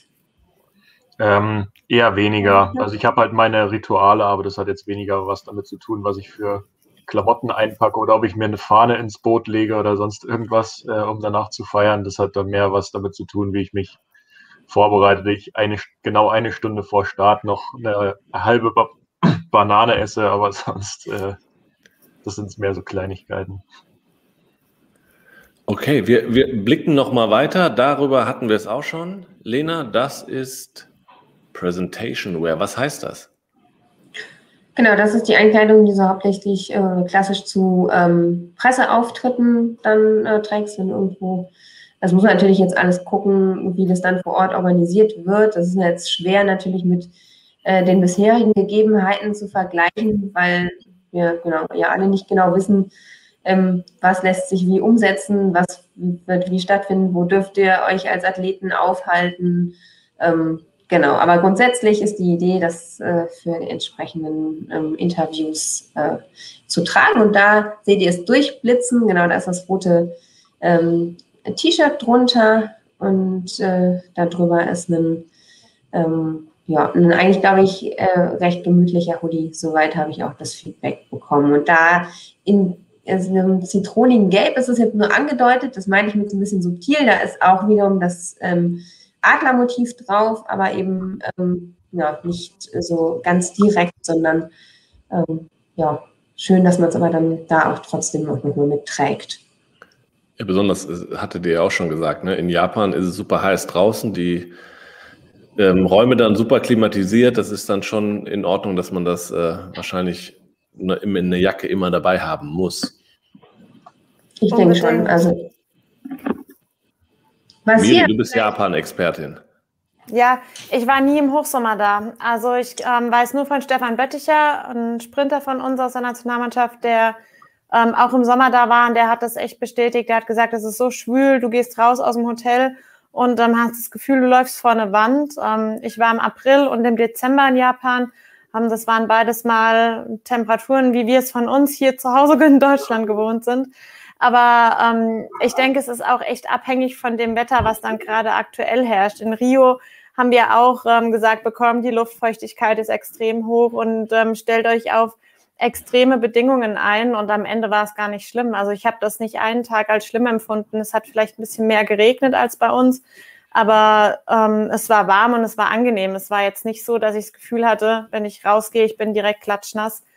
Eher weniger. Also ich habe halt meine Rituale, aber das hat jetzt weniger was damit zu tun, was ich für Klamotten einpacke oder ob ich mir eine Fahne ins Boot lege oder sonst irgendwas, um danach zu feiern. Das hat dann mehr was damit zu tun, wie ich mich vorbereite. Ich genau eine Stunde vor Start noch eine halbe Banane esse, aber sonst das sind mehr so Kleinigkeiten. Okay, wir blicken noch mal weiter. Darüber hatten wir es auch schon. Lena, das ist Presentation Wear. Was heißt das? Genau, das ist die Einkleidung, die du hauptsächlich klassisch zu Presseauftritten dann trägst, wenn irgendwo. Das muss man natürlich jetzt alles gucken, wie das dann vor Ort organisiert wird. Das ist jetzt schwer natürlich mit den bisherigen Gegebenheiten zu vergleichen, weil wir ja alle nicht genau wissen, was lässt sich wie umsetzen, was wird wie stattfinden, wo dürft ihr euch als Athleten aufhalten. Genau, aber grundsätzlich ist die Idee, das für die entsprechenden Interviews zu tragen. Und da seht ihr es durchblitzen. Genau, da ist das rote T-Shirt drunter und darüber ist ein eigentlich, glaube ich, recht gemütlicher Hoodie. Soweit habe ich auch das Feedback bekommen. Und da in einem zitronigen Gelb ist es jetzt nur angedeutet, das meine ich mit so ein bisschen subtil, da ist auch wiederum das Adlermotiv drauf, aber eben nicht so ganz direkt, sondern schön, dass man es aber dann da auch trotzdem noch mal mitträgt. Ja, besonders, hattet ihr ja auch schon gesagt, ne? In Japan ist es super heiß draußen, die Räume dann super klimatisiert, das ist dann schon in Ordnung, dass man das wahrscheinlich in eine Jacke immer dabei haben muss. Ich denke schon, also Miri, du bist Japan-Expertin. Ja, ich war nie im Hochsommer da. Also ich weiß nur von Stefan Bötticher, ein Sprinter von uns aus der Nationalmannschaft, der auch im Sommer da war und der hat das echt bestätigt. Der hat gesagt, es ist so schwül, du gehst raus aus dem Hotel und hast das Gefühl, du läufst vor eine Wand. Ich war im April und im Dezember in Japan. Das waren beides mal Temperaturen, wie wir es von uns hier zu Hause in Deutschland gewohnt sind. Aber ich denke, es ist auch echt abhängig von dem Wetter, was dann gerade aktuell herrscht. In Rio haben wir auch gesagt bekommen, die Luftfeuchtigkeit ist extrem hoch und stellt euch auf extreme Bedingungen ein. Und am Ende war es gar nicht schlimm. Also ich habe das nicht einen Tag als schlimm empfunden. Es hat vielleicht ein bisschen mehr geregnet als bei uns. Aber es war warm und es war angenehm. Es war jetzt nicht so, dass ich das Gefühl hatte, wenn ich rausgehe, ich bin direkt klatschnass.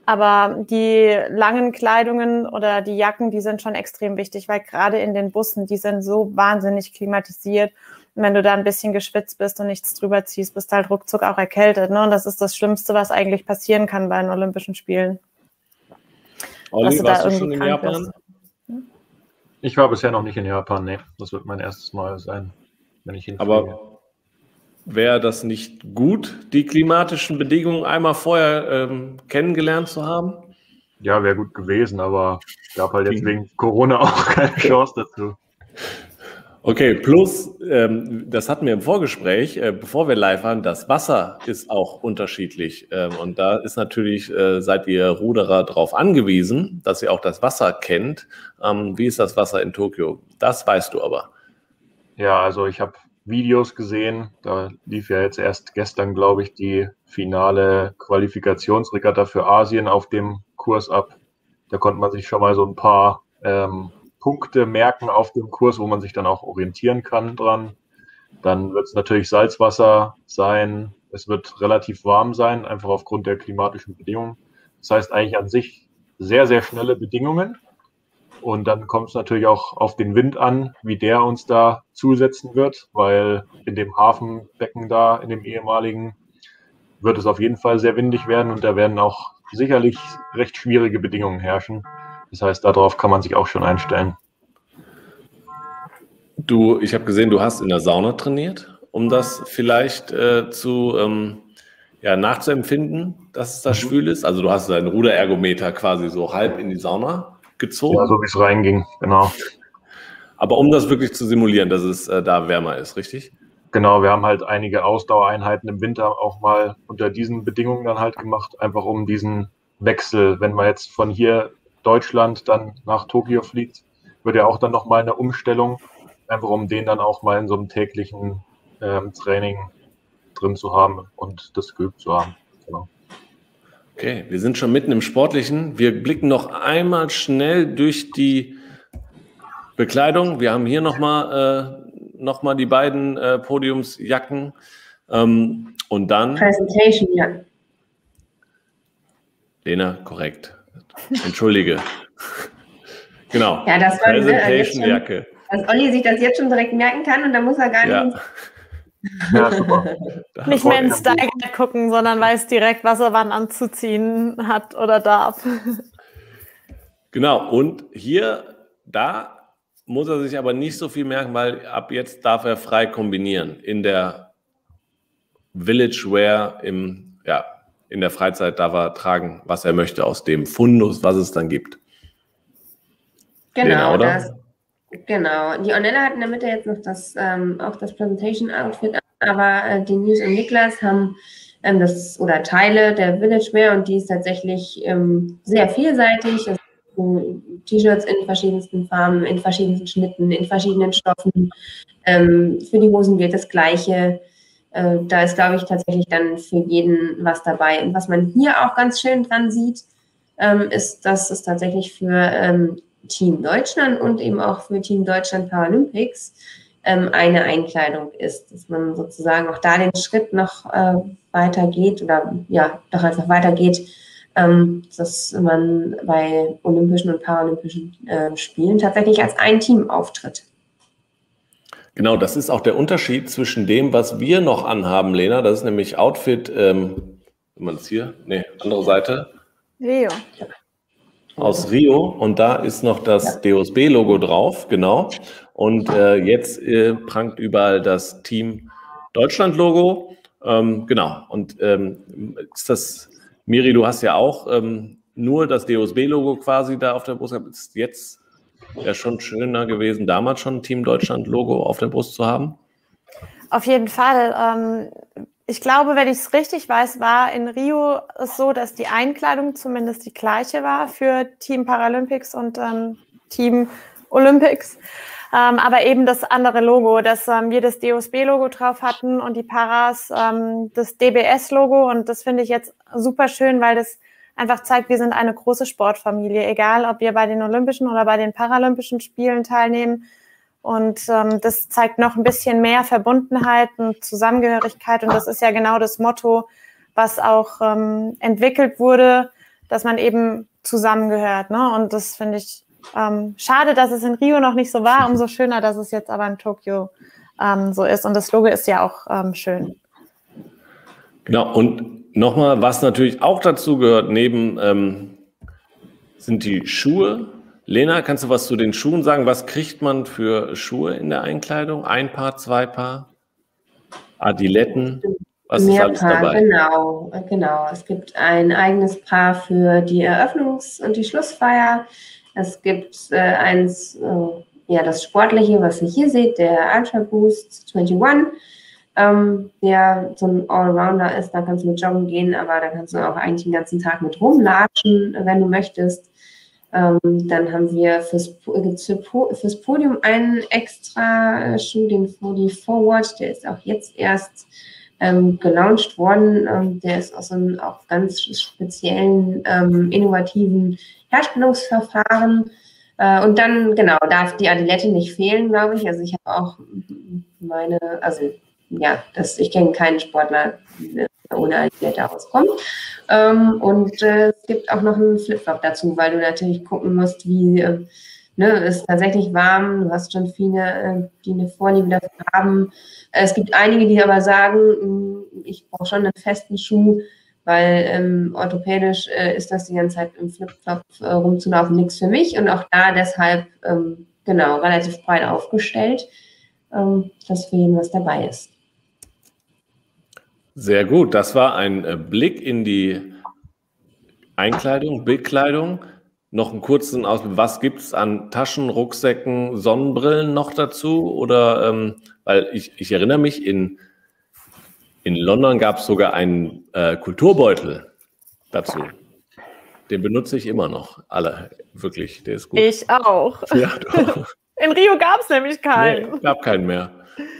Aber die langen Kleidungen oder die Jacken, die sind schon extrem wichtig, weil gerade in den Bussen, die sind so wahnsinnig klimatisiert. Und wenn du da ein bisschen geschwitzt bist und nichts drüber ziehst, bist du halt ruckzuck auch erkältet. Ne? Und das ist das Schlimmste, was eigentlich passieren kann bei den Olympischen Spielen. Olli, warst du schon in Japan? Ich war bisher noch nicht in Japan, nee. Das wird mein erstes Mal sein, wenn ich hinfliege. Aber wäre das nicht gut, die klimatischen Bedingungen einmal vorher kennengelernt zu haben? Ja, wäre gut gewesen, aber es gab halt jetzt wegen Corona auch keine Chance dazu. Okay, plus, das hatten wir im Vorgespräch, bevor wir live waren, das Wasser ist auch unterschiedlich. Und da ist natürlich, seid ihr Ruderer darauf angewiesen, dass ihr auch das Wasser kennt. Wie ist das Wasser in Tokio? Das weißt du aber. Ja, also ich habe Videos gesehen. Da lief ja jetzt erst gestern, glaube ich, die finale Qualifikationsregatta für Asien auf dem Kurs ab. Da konnte man sich schon mal so ein paar Punkte merken auf dem Kurs, wo man sich dann auch orientieren kann dran. Dann wird es natürlich Salzwasser sein. Es wird relativ warm sein, einfach aufgrund der klimatischen Bedingungen. Das heißt eigentlich an sich sehr, sehr schnelle Bedingungen. Und dann kommt es natürlich auch auf den Wind an, wie der uns da zusetzen wird, weil in dem Hafenbecken da, in dem ehemaligen, wird es auf jeden Fall sehr windig werden und da werden auch sicherlich recht schwierige Bedingungen herrschen. Das heißt, darauf kann man sich auch schon einstellen. Ich habe gesehen, du hast in der Sauna trainiert, um das vielleicht nachzuempfinden, dass es da schwül ist. Also du hast deinen Ruderergometer quasi so halb in die Sauna gezogen. Ja, so wie es reinging, genau. Aber um das wirklich zu simulieren, dass es da wärmer ist, richtig? Genau, wir haben halt einige Ausdauereinheiten im Winter auch mal unter diesen Bedingungen dann halt gemacht, einfach um diesen Wechsel, wenn man jetzt von hier Deutschland dann nach Tokio fliegt, wird ja auch dann nochmal eine Umstellung, einfach um den dann auch mal in so einem täglichen Training drin zu haben und das geübt zu haben. Genau. Okay, wir sind schon mitten im Sportlichen. Wir blicken noch einmal schnell durch die Bekleidung. Wir haben hier nochmal die beiden Podiumsjacken und dann... Presentation, ja. Lena, korrekt. Entschuldige. Genau. Ja, das war Presentation-Jacke. Dass Olli sich das jetzt schon direkt merken kann und dann muss er gar nicht... Ja, super. Nicht mehr ins Style Guide gucken, sondern weiß direkt, was er wann anzuziehen hat oder darf. Genau, und da muss er sich aber nicht so viel merken, weil ab jetzt darf er frei kombinieren. In der Village Wear, in der Freizeit darf er tragen, was er möchte aus dem Fundus, was es dann gibt. Genau, Lena, oder? Genau. Die Ornella hat in der Mitte jetzt noch auch das Presentation-Outfit, aber Denise und Niklas haben Teile der Village Wear und die ist tatsächlich sehr vielseitig. T-Shirts in verschiedensten Farben, in verschiedensten Schnitten, in verschiedenen Stoffen. Für die Hosen gilt das Gleiche. Da ist, glaube ich, tatsächlich dann für jeden was dabei. Und was man hier auch ganz schön dran sieht, ist, dass es tatsächlich für Team Deutschland und eben auch für Team Deutschland Paralympics eine Einkleidung ist, dass man sozusagen auch da den Schritt noch weitergeht oder ja, doch einfach weitergeht, dass man bei Olympischen und Paralympischen Spielen tatsächlich als ein Team auftritt. Genau, das ist auch der Unterschied zwischen dem, was wir noch anhaben, Lena. Das ist nämlich Outfit, wenn man es hier, andere Seite. Rio. Aus Rio und da ist noch das DOSB-Logo drauf, genau. Und jetzt prangt überall das Team Deutschland-Logo. Genau. Und ist das, Miri, du hast ja auch nur das DOSB-Logo quasi da auf der Brust gehabt. Ist jetzt ja schon schöner gewesen, damals schon ein Team Deutschland-Logo auf der Brust zu haben? Auf jeden Fall. Ich glaube, wenn ich es richtig weiß, war in Rio es so, dass die Einkleidung zumindest die gleiche war für Team Paralympics und Team Olympics. Aber eben das andere Logo, dass wir das DOSB-Logo drauf hatten und die Paras das DBS-Logo. Und das finde ich jetzt super schön, weil das einfach zeigt, wir sind eine große Sportfamilie, egal ob wir bei den Olympischen oder bei den Paralympischen Spielen teilnehmen. Und das zeigt noch ein bisschen mehr Verbundenheit und Zusammengehörigkeit. Und das ist ja genau das Motto, was auch entwickelt wurde dass man eben zusammengehört. Ne? Und das finde ich schade, dass es in Rio noch nicht so war. Umso schöner, dass es jetzt aber in Tokio so ist. Und das Logo ist ja auch schön. Genau. Und nochmal, was natürlich auch dazu gehört, neben sind die Schuhe. Lena, kannst du was zu den Schuhen sagen? Was kriegt man für Schuhe in der Einkleidung? 1 Paar, 2 Paar? Adiletten? Was ist alles dabei? Genau. Es gibt ein eigenes Paar für die Eröffnungs- und die Schlussfeier. Es gibt eins, das Sportliche, was ihr hier seht, der Ultra Boost 21, der so ein Allrounder ist. Da kannst du mit joggen gehen, aber da kannst du auch eigentlich den ganzen Tag mit rumlatschen, wenn du möchtest. Dann haben wir fürs Podium einen extra Schuh, den Fody Forward, der ist auch jetzt erst gelauncht worden. Der ist aus einem auch ganz speziellen, innovativen Herstellungsverfahren. Und dann, genau, darf die Adilette nicht fehlen, glaube ich. Also ich habe auch ich kenne keinen Sportler, der ohne Adilette auskommt. Und es gibt auch noch einen Flipflop dazu, weil du natürlich gucken musst, wie ist tatsächlich warm. Du hast schon viele, die eine Vorliebe dafür haben. Es gibt einige, die aber sagen, ich brauche schon einen festen Schuh, weil orthopädisch ist das die ganze Zeit im Flipflop rumzulaufen nichts für mich. Und auch da deshalb relativ breit aufgestellt, dass für jeden was dabei ist. Sehr gut, das war ein Blick in die Einkleidung, Bekleidung. Noch einen kurzen Ausblick, was gibt es an Taschen, Rucksäcken, Sonnenbrillen noch dazu? Oder, weil ich erinnere mich, in London gab es sogar einen Kulturbeutel dazu. Den benutze ich immer noch, alle, wirklich, der ist gut. Ich auch. Ja, du. In Rio gab es nämlich keinen. Nee, gab keinen mehr.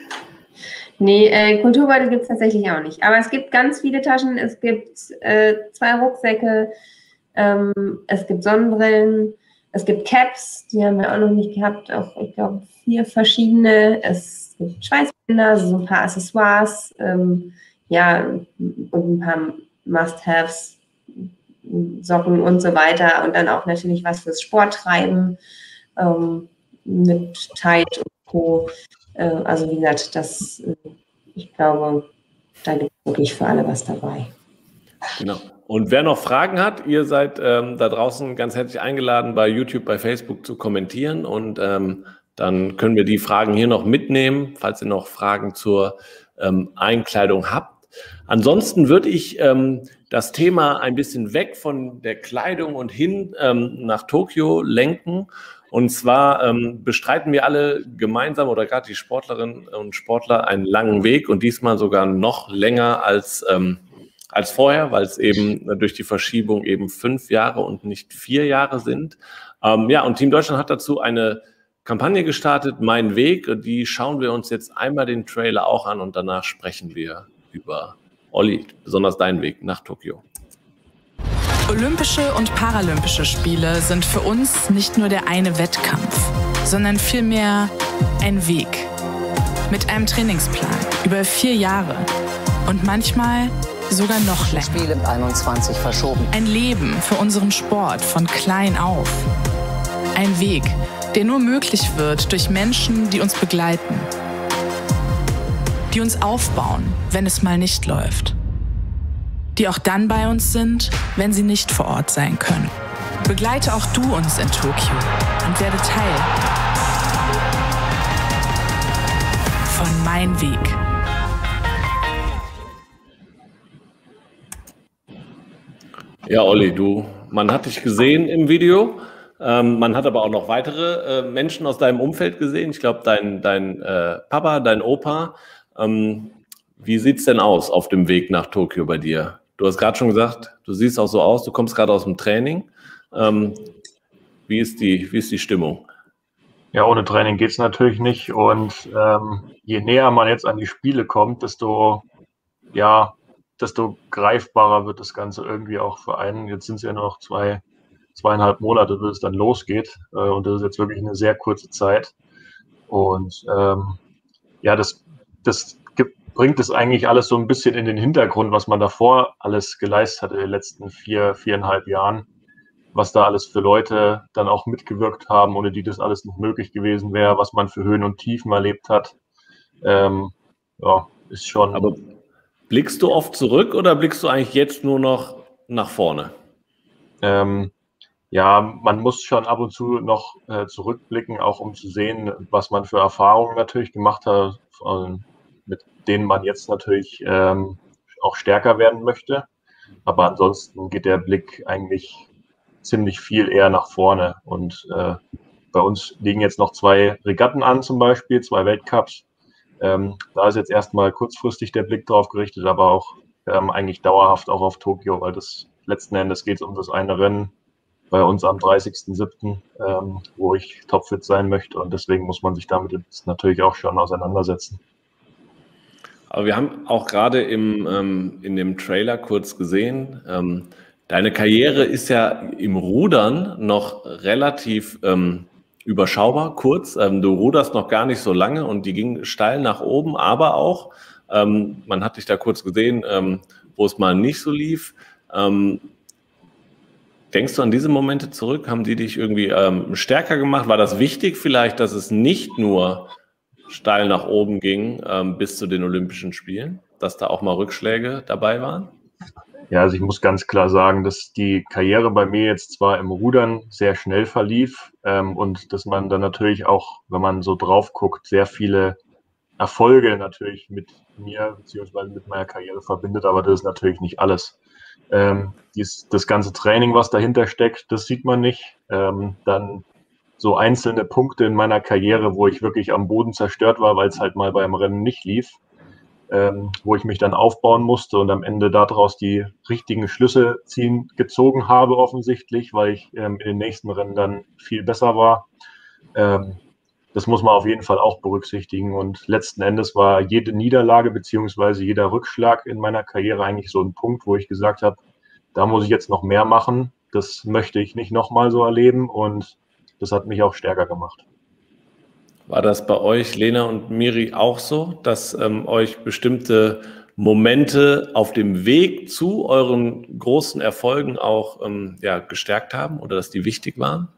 Nee, Kulturbeutel gibt es tatsächlich auch nicht. Aber es gibt ganz viele Taschen. Es gibt 2 Rucksäcke. Es gibt Sonnenbrillen. Es gibt Caps. Die haben wir auch noch nicht gehabt. Auch, ich glaube, 4 verschiedene. Es gibt Schweißbänder, also so ein paar Accessoires. Und ein paar Must-Haves, Socken und so weiter. Und dann auch natürlich was fürs Sporttreiben mit Tide und Co. Also wie gesagt, ich glaube, da gibt es wirklich für alle was dabei. Genau. Und wer noch Fragen hat, ihr seid da draußen ganz herzlich eingeladen, bei YouTube, bei Facebook zu kommentieren. Und dann können wir die Fragen hier noch mitnehmen, falls ihr noch Fragen zur Einkleidung habt. Ansonsten würde ich das Thema ein bisschen weg von der Kleidung und hin nach Tokio lenken. Und zwar bestreiten wir alle gemeinsam oder gerade die Sportlerinnen und Sportler einen langen Weg und diesmal sogar noch länger als vorher, weil es eben durch die Verschiebung eben 5 Jahre und nicht 4 Jahre sind. Und Team Deutschland hat dazu eine Kampagne gestartet, Mein Weg. Die schauen wir uns jetzt einmal den Trailer auch an und danach sprechen wir über Olli, besonders deinen Weg nach Tokio. Olympische und Paralympische Spiele sind für uns nicht nur der eine Wettkampf, sondern vielmehr ein Weg. Mit einem Trainingsplan über 4 Jahre und manchmal sogar noch länger. Spiele 21 verschoben. Ein Leben für unseren Sport von klein auf. Ein Weg, der nur möglich wird durch Menschen, die uns begleiten. Die uns aufbauen, wenn es mal nicht läuft. Die auch dann bei uns sind, wenn sie nicht vor Ort sein können. Begleite auch du uns in Tokio und werde Teil von Mein Weg. Ja, Olli, man hat dich gesehen im Video. Man hat aber auch noch weitere Menschen aus deinem Umfeld gesehen. Ich glaube, dein Papa, dein Opa. Wie sieht es denn aus auf dem Weg nach Tokio bei dir? Du hast gerade schon gesagt, du siehst auch so aus, du kommst gerade aus dem Training. Wie ist die Stimmung? Ja, ohne Training geht es natürlich nicht. Und je näher man jetzt an die Spiele kommt, desto greifbarer wird das Ganze irgendwie auch für einen. Jetzt sind es ja noch 2,5 Monate, bis es dann losgeht. Und das ist jetzt wirklich eine sehr kurze Zeit. Und das bringt es eigentlich alles so ein bisschen in den Hintergrund, was man davor alles geleistet hat in den letzten 4,5 Jahren, was da alles für Leute dann auch mitgewirkt haben, ohne die das alles nicht möglich gewesen wäre, was man für Höhen und Tiefen erlebt hat. Ja, ist schon. Aber blickst du oft zurück oder blickst du eigentlich jetzt nur noch nach vorne? Ja, man muss schon ab und zu noch zurückblicken, auch um zu sehen, was man für Erfahrungen natürlich gemacht hat, mit denen man jetzt natürlich auch stärker werden möchte. Aber ansonsten geht der Blick eigentlich ziemlich viel eher nach vorne. Und bei uns liegen jetzt noch 2 Regatten an, zum Beispiel 2 Weltcups. Da ist jetzt erstmal kurzfristig der Blick drauf gerichtet, aber auch eigentlich dauerhaft auch auf Tokio, weil das letzten Endes geht es um das eine Rennen bei uns am 30.07., wo ich topfit sein möchte, und deswegen muss man sich damit jetzt natürlich auch schon auseinandersetzen. Aber wir haben auch gerade in dem Trailer kurz gesehen, deine Karriere ist ja im Rudern noch relativ überschaubar, kurz. Du ruderst noch gar nicht so lange und die ging steil nach oben, aber auch, man hat dich da kurz gesehen, wo es mal nicht so lief. Denkst du an diese Momente zurück? Haben die dich irgendwie stärker gemacht? War das wichtig vielleicht, dass es nicht nur steil nach oben ging bis zu den Olympischen Spielen, dass da auch mal Rückschläge dabei waren? Ja, also ich muss ganz klar sagen, dass die Karriere bei mir jetzt zwar im Rudern sehr schnell verlief und dass man dann natürlich auch, wenn man so drauf guckt, sehr viele Erfolge natürlich mit mir bzw. mit meiner Karriere verbindet, aber das ist natürlich nicht alles. Das ganze Training, was dahinter steckt, das sieht man nicht. Dann so einzelne Punkte in meiner Karriere, wo ich wirklich am Boden zerstört war, weil es halt mal beim Rennen nicht lief, wo ich mich dann aufbauen musste und am Ende daraus die richtigen Schlüsse gezogen habe offensichtlich, weil ich in den nächsten Rennen dann viel besser war. Das muss man auf jeden Fall auch berücksichtigen, und letzten Endes war jede Niederlage bzw. jeder Rückschlag in meiner Karriere eigentlich so ein Punkt, wo ich gesagt habe, da muss ich jetzt noch mehr machen, das möchte ich nicht nochmal so erleben, und das hat mich auch stärker gemacht. War das bei euch, Lena und Miri, auch so, dass euch bestimmte Momente auf dem Weg zu euren großen Erfolgen auch gestärkt haben oder dass die wichtig waren?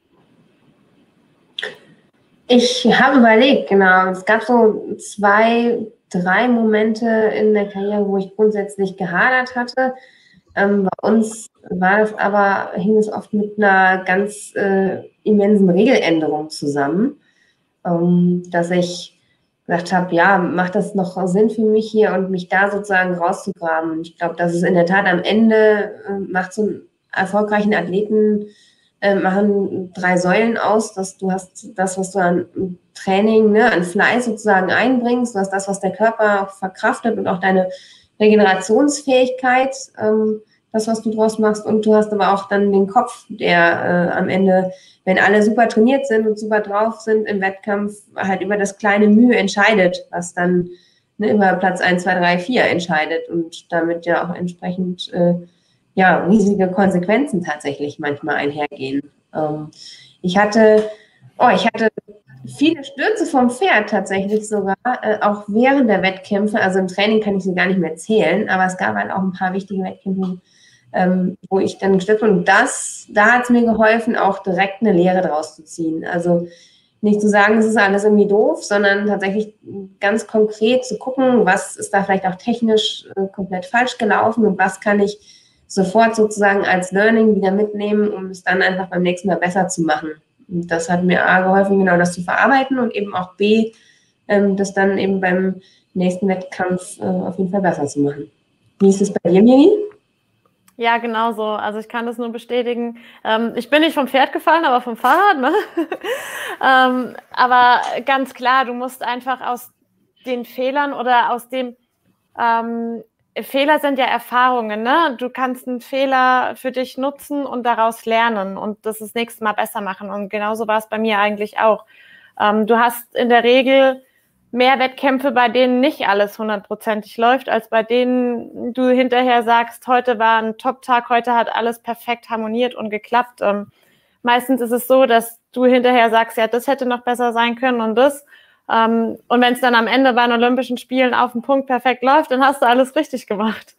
Ich habe überlegt, genau. Es gab so 2, 3 Momente in der Karriere, wo ich grundsätzlich gehadert hatte. Bei uns war das aber, hing es oft mit einer ganz immensen Regeländerung zusammen, dass ich gesagt habe, ja, macht das noch Sinn für mich hier und mich da sozusagen rauszugraben. Und ich glaube, dass es in der Tat am Ende macht so einen erfolgreichen Athleten, machen 3 Säulen aus, dass du hast das, was du an Training, an Fleiß sozusagen einbringst, du hast das, was der Körper auch verkraftet und auch deine Regenerationsfähigkeit, das, was du draus machst, und du hast aber auch dann den Kopf, der am Ende, wenn alle super trainiert sind und super drauf sind im Wettkampf, halt über das kleine Mühe entscheidet, was dann über Platz 1, 2, 3, 4 entscheidet und damit ja auch entsprechend riesige Konsequenzen tatsächlich manchmal einhergehen. Ich hatte viele Stürze vom Pferd tatsächlich sogar, auch während der Wettkämpfe. Also im Training kann ich sie gar nicht mehr zählen, aber es gab halt auch ein paar wichtige Wettkämpfe, wo ich dann gestürzt bin. Und da hat es mir geholfen, auch direkt eine Lehre draus zu ziehen. Also nicht zu sagen, es ist alles irgendwie doof, sondern tatsächlich ganz konkret zu gucken, was ist da vielleicht auch technisch komplett falsch gelaufen und was kann ich sofort sozusagen als Learning wieder mitnehmen, um es dann einfach beim nächsten Mal besser zu machen. Und das hat mir A geholfen, genau das zu verarbeiten, und eben auch B, das dann eben beim nächsten Wettkampf auf jeden Fall besser zu machen. Wie ist es bei dir, Miri? Ja, genau so. Also ich kann das nur bestätigen. Ich bin nicht vom Pferd gefallen, aber vom Fahrrad, ne? Aber ganz klar, du musst einfach aus den Fehlern oder aus dem Fehler sind ja Erfahrungen, ne? Du kannst einen Fehler für dich nutzen und daraus lernen und das nächste Mal besser machen. Und genauso war es bei mir eigentlich auch. Du hast in der Regel mehr Wettkämpfe, bei denen nicht alles 100%ig läuft, als bei denen du hinterher sagst, heute war ein Top-Tag, heute hat alles perfekt harmoniert und geklappt. Meistens ist es so, dass du hinterher sagst, ja, das hätte noch besser sein können und das. Und wenn es dann am Ende bei den Olympischen Spielen auf den Punkt perfekt läuft, dann hast du alles richtig gemacht.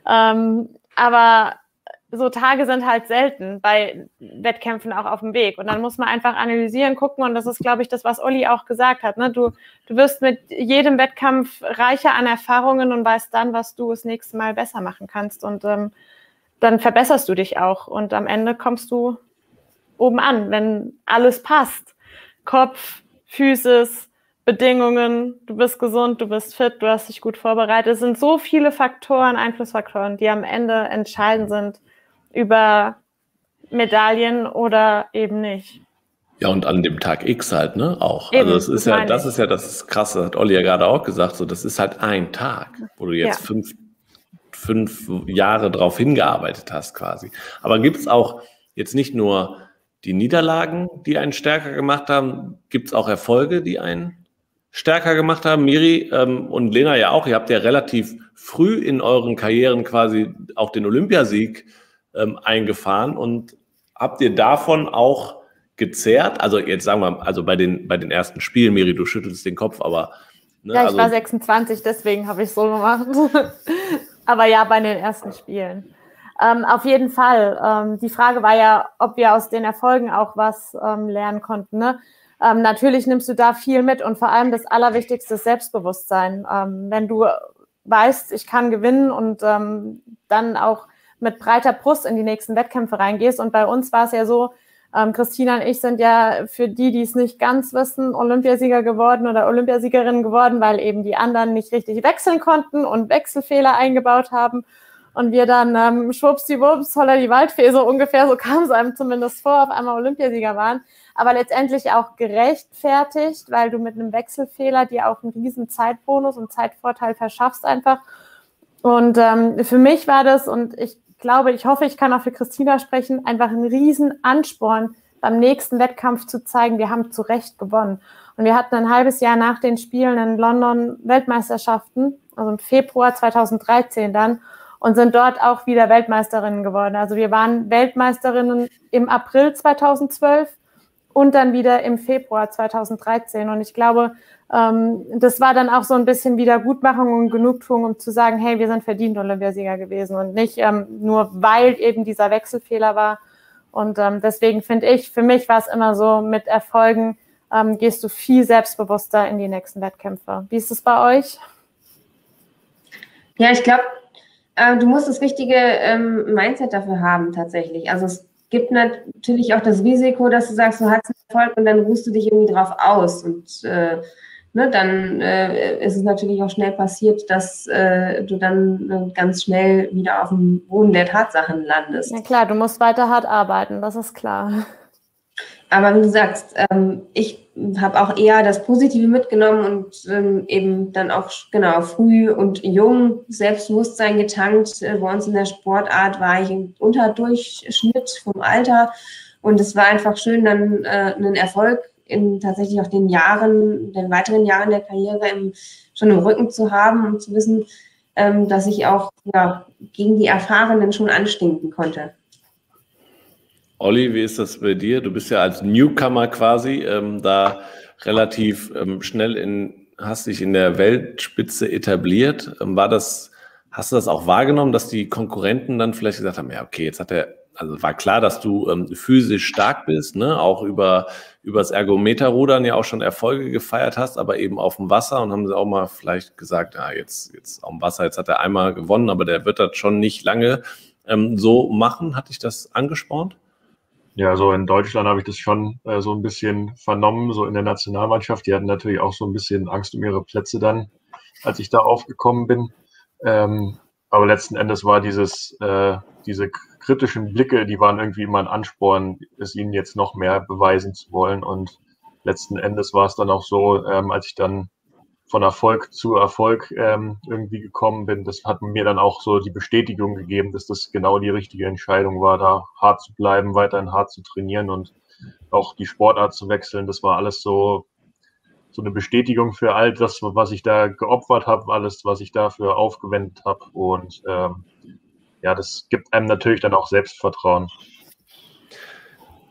Aber so Tage sind halt selten bei Wettkämpfen auch auf dem Weg. Und dann muss man einfach analysieren, gucken. Und das ist, glaube ich, das, was Olli auch gesagt hat. Ne? Du wirst mit jedem Wettkampf reicher an Erfahrungen und weißt dann, was du das nächste Mal besser machen kannst. Und dann verbesserst du dich auch. Und am Ende kommst du oben an, wenn alles passt. Kopf, Physis, Bedingungen, du bist gesund, du bist fit, du hast dich gut vorbereitet. Es sind so viele Faktoren, Einflussfaktoren, die am Ende entscheidend sind über Medaillen oder eben nicht. Ja, und an dem Tag X halt, ne, auch. Eben, also das ist ja das Krasse, hat Olli ja gerade auch gesagt, so, das ist halt ein Tag, wo du jetzt fünf Jahre drauf hingearbeitet hast quasi. Aber gibt es auch jetzt nicht nur die Niederlagen, die einen stärker gemacht haben, gibt es auch Erfolge, die einen stärker gemacht haben? Miri und Lena ja auch, ihr habt ja relativ früh in euren Karrieren quasi auch den Olympiasieg eingefahren und habt ihr davon auch gezehrt? Also jetzt sagen wir, also bei den ersten Spielen, Miri, du schüttelst den Kopf, aber... Ne, ja, ich war 26, deswegen habe ich so gemacht. Aber ja, bei den ersten Spielen. Auf jeden Fall. Die Frage war ja, ob wir aus den Erfolgen auch was lernen konnten. Ne? Natürlich nimmst du da viel mit und vor allem das Allerwichtigste ist Selbstbewusstsein. Wenn du weißt, ich kann gewinnen und dann auch mit breiter Brust in die nächsten Wettkämpfe reingehst. Und bei uns war es ja so, Christina und ich sind ja für die es nicht ganz wissen, Olympiasieger geworden oder Olympiasiegerinnen geworden, weil eben die anderen nicht richtig wechseln konnten und Wechselfehler eingebaut haben. Und wir dann schwuppsdiwupps, holla die Waldfee, so ungefähr, so kam es einem zumindest vor, auf einmal Olympiasieger waren. Aber letztendlich auch gerechtfertigt, weil du mit einem Wechselfehler dir auch einen riesen Zeitbonus und Zeitvorteil verschaffst einfach. Und für mich war das, und ich hoffe, ich kann auch für Christina sprechen, einfach ein riesen Ansporn, beim nächsten Wettkampf zu zeigen, wir haben zu Recht gewonnen. Und wir hatten ein halbes Jahr nach den Spielen in London Weltmeisterschaften, also im Februar 2013 dann, und sind dort auch wieder Weltmeisterinnen geworden. Also wir waren Weltmeisterinnen im April 2012 und dann wieder im Februar 2013. Und ich glaube, das war dann auch so ein bisschen Wiedergutmachung und Genugtuung, um zu sagen, hey, wir sind verdient Olympiasieger gewesen und nicht nur, weil eben dieser Wechselfehler war. Und deswegen finde ich, für mich war es immer so, mit Erfolgen gehst du viel selbstbewusster in die nächsten Wettkämpfe. Wie ist es bei euch? Ja, ich glaube, du musst das richtige Mindset dafür haben tatsächlich. Also es gibt natürlich auch das Risiko, dass du sagst, du hast einen Erfolg und dann ruhst du dich irgendwie drauf aus. Und dann ist es natürlich auch schnell passiert, dass du dann ganz schnell wieder auf dem Boden der Tatsachen landest. Ja klar, du musst weiter hart arbeiten, das ist klar. Aber wie du sagst, ich habe auch eher das Positive mitgenommen und eben dann auch genau früh und jung Selbstbewusstsein getankt. Bei uns in der Sportart war ich unter Durchschnitt vom Alter und es war einfach schön, dann einen Erfolg in tatsächlich auch den weiteren Jahren der Karriere schon im Rücken zu haben und zu wissen, dass ich auch gegen die Erfahrenen schon anstinken konnte. Olli, wie ist das bei dir? Du bist ja als Newcomer quasi da relativ schnell hast dich in der Weltspitze etabliert. Hast du das auch wahrgenommen, dass die Konkurrenten dann vielleicht gesagt haben, ja, okay, jetzt also war klar, dass du physisch stark bist, ne? Auch übers Ergometerrudern ja auch schon Erfolge gefeiert hast, aber eben auf dem Wasser, und haben sie auch mal vielleicht gesagt, ja, jetzt auf dem Wasser, jetzt hat er einmal gewonnen, aber der wird das schon nicht lange so machen. Hat dich das angespornt? Ja, so in Deutschland habe ich das schon so ein bisschen vernommen, so in der Nationalmannschaft. Die hatten natürlich auch so ein bisschen Angst um ihre Plätze dann, als ich da aufgekommen bin. Aber letzten Endes war diese kritischen Blicke, die waren irgendwie immer ein Ansporn, es ihnen jetzt noch mehr beweisen zu wollen. Und letzten Endes war es dann auch so, als ich dann von Erfolg zu Erfolg irgendwie gekommen bin, das hat mir dann auch so die Bestätigung gegeben, dass das genau die richtige Entscheidung war, da hart zu bleiben, weiterhin hart zu trainieren und auch die Sportart zu wechseln. Das war alles so eine Bestätigung für all das, was ich da geopfert habe, alles, was ich dafür aufgewendet habe. Und das gibt einem natürlich dann auch Selbstvertrauen.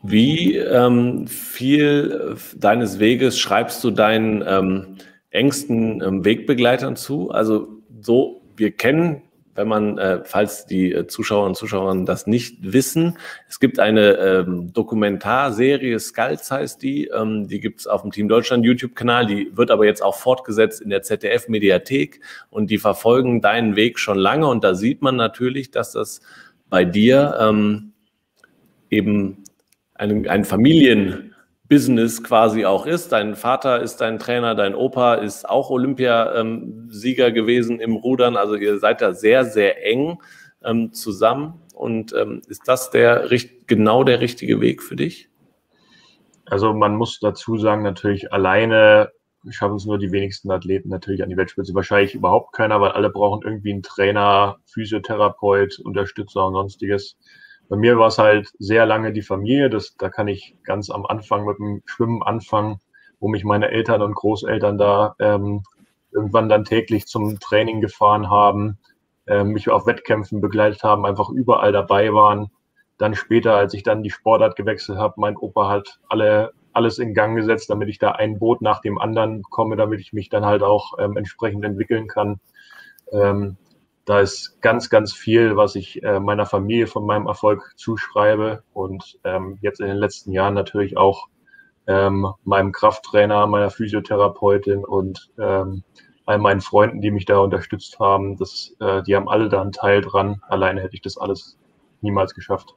Wie viel deines Weges schreibst du deinen engsten Wegbegleitern zu? Also so, wir kennen, wenn man, falls die Zuschauer und Zuschauerinnen das nicht wissen, es gibt eine Dokumentarserie, Skulls heißt die gibt es auf dem Team Deutschland YouTube-Kanal, die wird aber jetzt auch fortgesetzt in der ZDF-Mediathek und die verfolgen deinen Weg schon lange und da sieht man natürlich, dass das bei dir eben ein Familienbusiness quasi auch ist. Dein Vater ist dein Trainer, dein Opa ist auch Olympiasieger gewesen im Rudern. Also ihr seid da sehr, sehr eng zusammen. Und ist das genau der richtige Weg für dich? Also man muss dazu sagen, natürlich alleine schaffen es nur die wenigsten Athleten natürlich an die Weltspitze. Wahrscheinlich überhaupt keiner, weil alle brauchen irgendwie einen Trainer, Physiotherapeut, Unterstützer und sonstiges. Bei mir war es halt sehr lange die Familie, da kann ich ganz am Anfang mit dem Schwimmen anfangen, wo mich meine Eltern und Großeltern da irgendwann dann täglich zum Training gefahren haben, mich auf Wettkämpfen begleitet haben, einfach überall dabei waren. Dann später, als ich dann die Sportart gewechselt habe, mein Opa hat alles in Gang gesetzt, damit ich da ein Boot nach dem anderen komme, damit ich mich dann halt auch entsprechend entwickeln kann. Da ist ganz, ganz viel, was ich meiner Familie von meinem Erfolg zuschreibe und jetzt in den letzten Jahren natürlich auch meinem Krafttrainer, meiner Physiotherapeutin und all meinen Freunden, die mich da unterstützt haben. Die haben alle da einen Teil dran. Alleine hätte ich das alles niemals geschafft.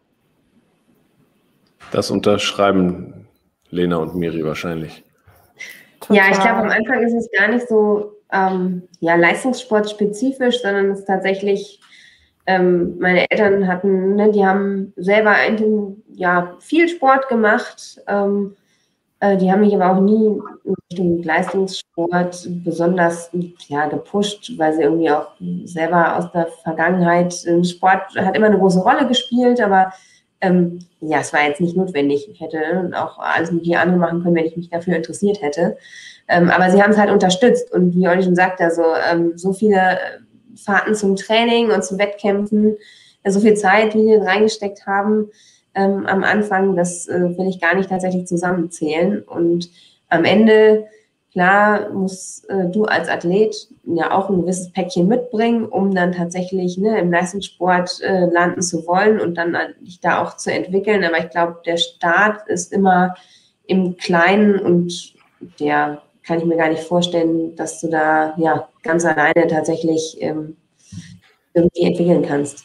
Das unterschreiben Lena und Miri wahrscheinlich. Ja, ich glaube, am Anfang ist es gar nicht so leistungssportspezifisch, sondern es ist tatsächlich, meine Eltern die haben selber viel Sport gemacht, die haben mich aber auch nie in Richtung Leistungssport besonders gepusht, weil sie irgendwie auch selber aus der Vergangenheit, Sport hat immer eine große Rolle gespielt, aber es war jetzt nicht notwendig. Ich hätte auch alles mit die andere machen können, wenn ich mich dafür interessiert hätte. Aber sie haben es halt unterstützt und wie Olli schon sagte, also so viele Fahrten zum Training und zu Wettkämpfen, so viel Zeit, wie wir reingesteckt haben am Anfang, das will ich gar nicht tatsächlich zusammenzählen. Und am Ende, klar, musst du als Athlet ja auch ein gewisses Päckchen mitbringen, um dann tatsächlich im Leistungssport landen zu wollen und dann dich da auch zu entwickeln. Aber ich glaube, der Start ist immer im Kleinen und der kann ich mir gar nicht vorstellen, dass du da ganz alleine tatsächlich irgendwie entwickeln kannst.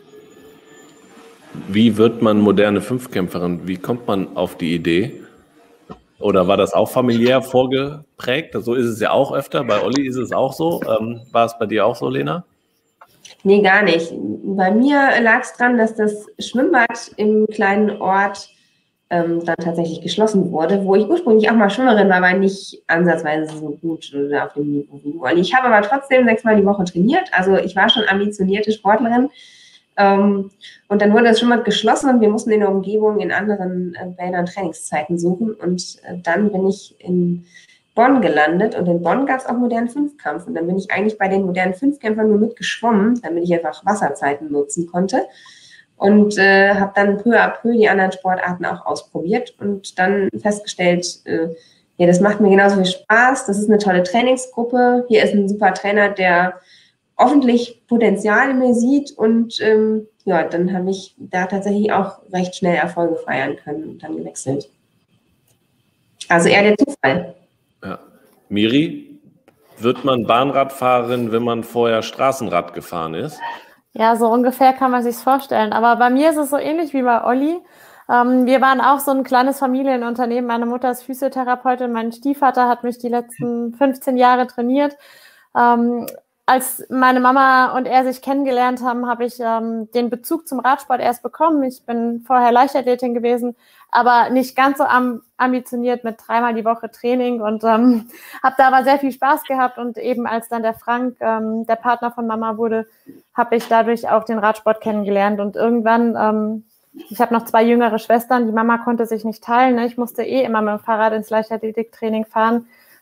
Wie wird man moderne Fünfkämpferin? Wie kommt man auf die Idee? Oder war das auch familiär vorgeprägt? So ist es ja auch öfter. Bei Olli ist es auch so. War es bei dir auch so, Lena? Nee, gar nicht. Bei mir lag es dran, dass das Schwimmbad im kleinen Ort dann tatsächlich geschlossen wurde, wo ich ursprünglich auch mal Schwimmerin war, aber nicht ansatzweise so gut auf dem Niveau wie Olli. Ich habe aber trotzdem 6-mal die Woche trainiert, also ich war schon ambitionierte Sportlerin. Und dann wurde das Schwimmbad geschlossen und wir mussten in der Umgebung in anderen Bädern Trainingszeiten suchen und dann bin ich in Bonn gelandet und in Bonn gab es auch modernen Fünfkampf und dann bin ich eigentlich bei den modernen Fünfkämpfern nur mitgeschwommen, damit ich einfach Wasserzeiten nutzen konnte. Und habe dann peu à peu die anderen Sportarten auch ausprobiert und dann festgestellt, das macht mir genauso viel Spaß, das ist eine tolle Trainingsgruppe, hier ist ein super Trainer, der hoffentlich Potenzial in mir sieht und dann habe ich da tatsächlich auch recht schnell Erfolge feiern können und dann gewechselt. Also eher der Zufall. Ja. Miri, wird man Bahnradfahrerin, wenn man vorher Straßenrad gefahren ist? Ja, so ungefähr kann man sich's vorstellen. Aber bei mir ist es so ähnlich wie bei Olli. Wir waren auch so ein kleines Familienunternehmen. Meine Mutter ist Physiotherapeutin, mein Stiefvater hat mich die letzten 15 Jahre trainiert. Als meine Mama und er sich kennengelernt haben, habe ich den Bezug zum Radsport erst bekommen. Ich bin vorher Leichtathletin gewesen, aber nicht ganz so ambitioniert mit 3-mal die Woche Training und habe da aber sehr viel Spaß gehabt. Und eben als dann der Frank der Partner von Mama wurde, habe ich dadurch auch den Radsport kennengelernt. Und irgendwann, ich habe noch 2 jüngere Schwestern, die Mama konnte sich nicht teilen. Ne? Ich musste immer mit dem Fahrrad ins Leichtathletiktraining fahren.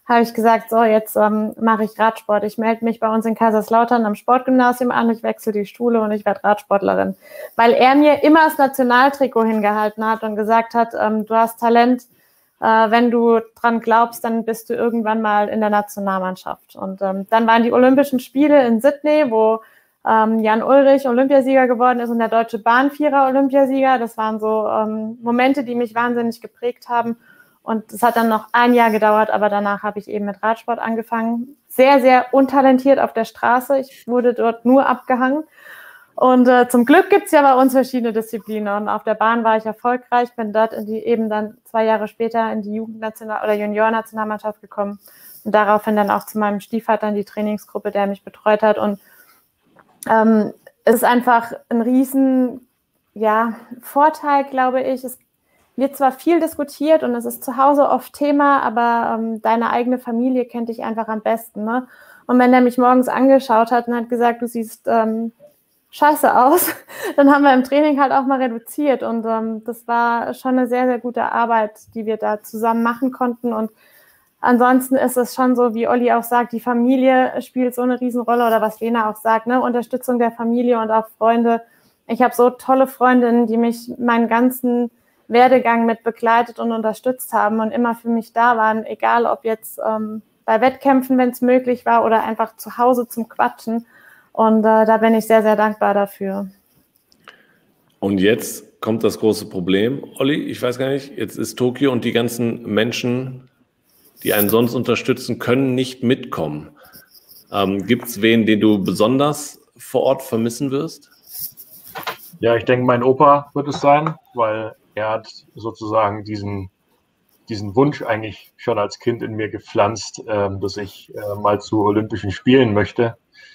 habe ich gesagt, so, jetzt mache ich Radsport. Ich melde mich bei uns in Kaiserslautern am Sportgymnasium an, ich wechsle die Schule und ich werde Radsportlerin. Weil er mir immer das Nationaltrikot hingehalten hat und gesagt hat, du hast Talent, wenn du dran glaubst, dann bist du irgendwann mal in der Nationalmannschaft. Und dann waren die Olympischen Spiele in Sydney, wo Jan Ullrich Olympiasieger geworden ist und der Deutsche Bahnvierer Olympiasieger. Das waren so Momente, die mich wahnsinnig geprägt haben. Und es hat dann noch ein Jahr gedauert, aber danach habe ich eben mit Radsport angefangen. Sehr, sehr untalentiert auf der Straße. Ich wurde dort nur abgehangen. Und zum Glück gibt es ja bei uns verschiedene Disziplinen. Und auf der Bahn war ich erfolgreich, bin dort eben dann 2 Jahre später in die Jugendnational- oder Junior-Nationalmannschaft gekommen. Und daraufhin dann auch zu meinem Stiefvater in die Trainingsgruppe, der mich betreut hat. Und es ist einfach ein riesen Vorteil, glaube ich. Es wird zwar viel diskutiert und es ist zu Hause oft Thema, aber deine eigene Familie kennt dich einfach am besten. Ne? Und wenn der mich morgens angeschaut hat und hat gesagt, du siehst scheiße aus, dann haben wir im Training halt auch mal reduziert. Und das war schon eine sehr, sehr gute Arbeit, die wir da zusammen machen konnten. Und ansonsten ist es schon so, wie Olli auch sagt, die Familie spielt so eine Riesenrolle oder was Lena auch sagt, ne? Unterstützung der Familie und auch Freunde. Ich habe so tolle Freundinnen, die mich meinen ganzen Werdegang mit begleitet und unterstützt haben und immer für mich da waren, egal ob jetzt bei Wettkämpfen, wenn es möglich war, oder einfach zu Hause zum Quatschen. Und da bin ich sehr, sehr dankbar dafür. Und jetzt kommt das große Problem, Olli, ich weiß gar nicht, jetzt ist Tokio und die ganzen Menschen, die einen sonst unterstützen, können nicht mitkommen. Gibt es wen, den du besonders vor Ort vermissen wirst? Ja, ich denke, mein Opa wird es sein, weil er hat sozusagen diesen Wunsch eigentlich schon als Kind in mir gepflanzt, dass ich mal zu Olympischen Spielen möchte.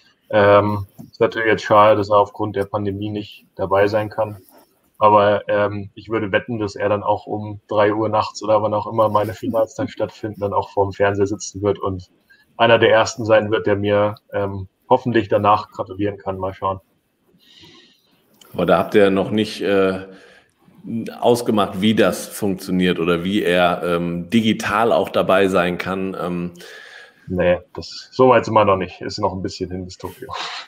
Ist natürlich jetzt schade, dass er aufgrund der Pandemie nicht dabei sein kann. Aber ich würde wetten, dass er dann auch um 3 Uhr nachts oder wann auch immer meine Finals dann stattfinden, dann auch vorm Fernseher sitzen wird und einer der Ersten sein wird, der mir hoffentlich danach gratulieren kann. Mal schauen. Aber da habt ihr noch nicht ausgemacht, wie das funktioniert oder wie er digital auch dabei sein kann. Nee, so weit sind wir noch nicht. Ist noch ein bisschen hin bis Tokio.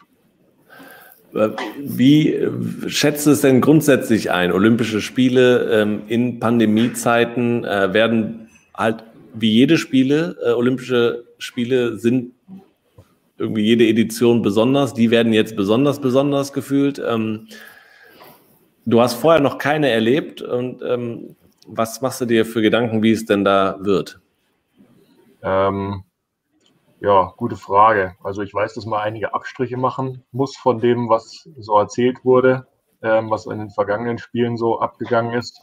Wie schätzt du es denn grundsätzlich ein? Olympische Spiele in Pandemiezeiten werden halt wie jede Spiele, Olympische Spiele sind irgendwie jede Edition besonders. Die werden jetzt besonders gefühlt. Du hast vorher noch keine erlebt. Und was machst du dir für Gedanken, wie es denn da wird? Ja, gute Frage. Also ich weiß, dass man einige Abstriche machen muss von dem, was so erzählt wurde, was in den vergangenen Spielen so abgegangen ist.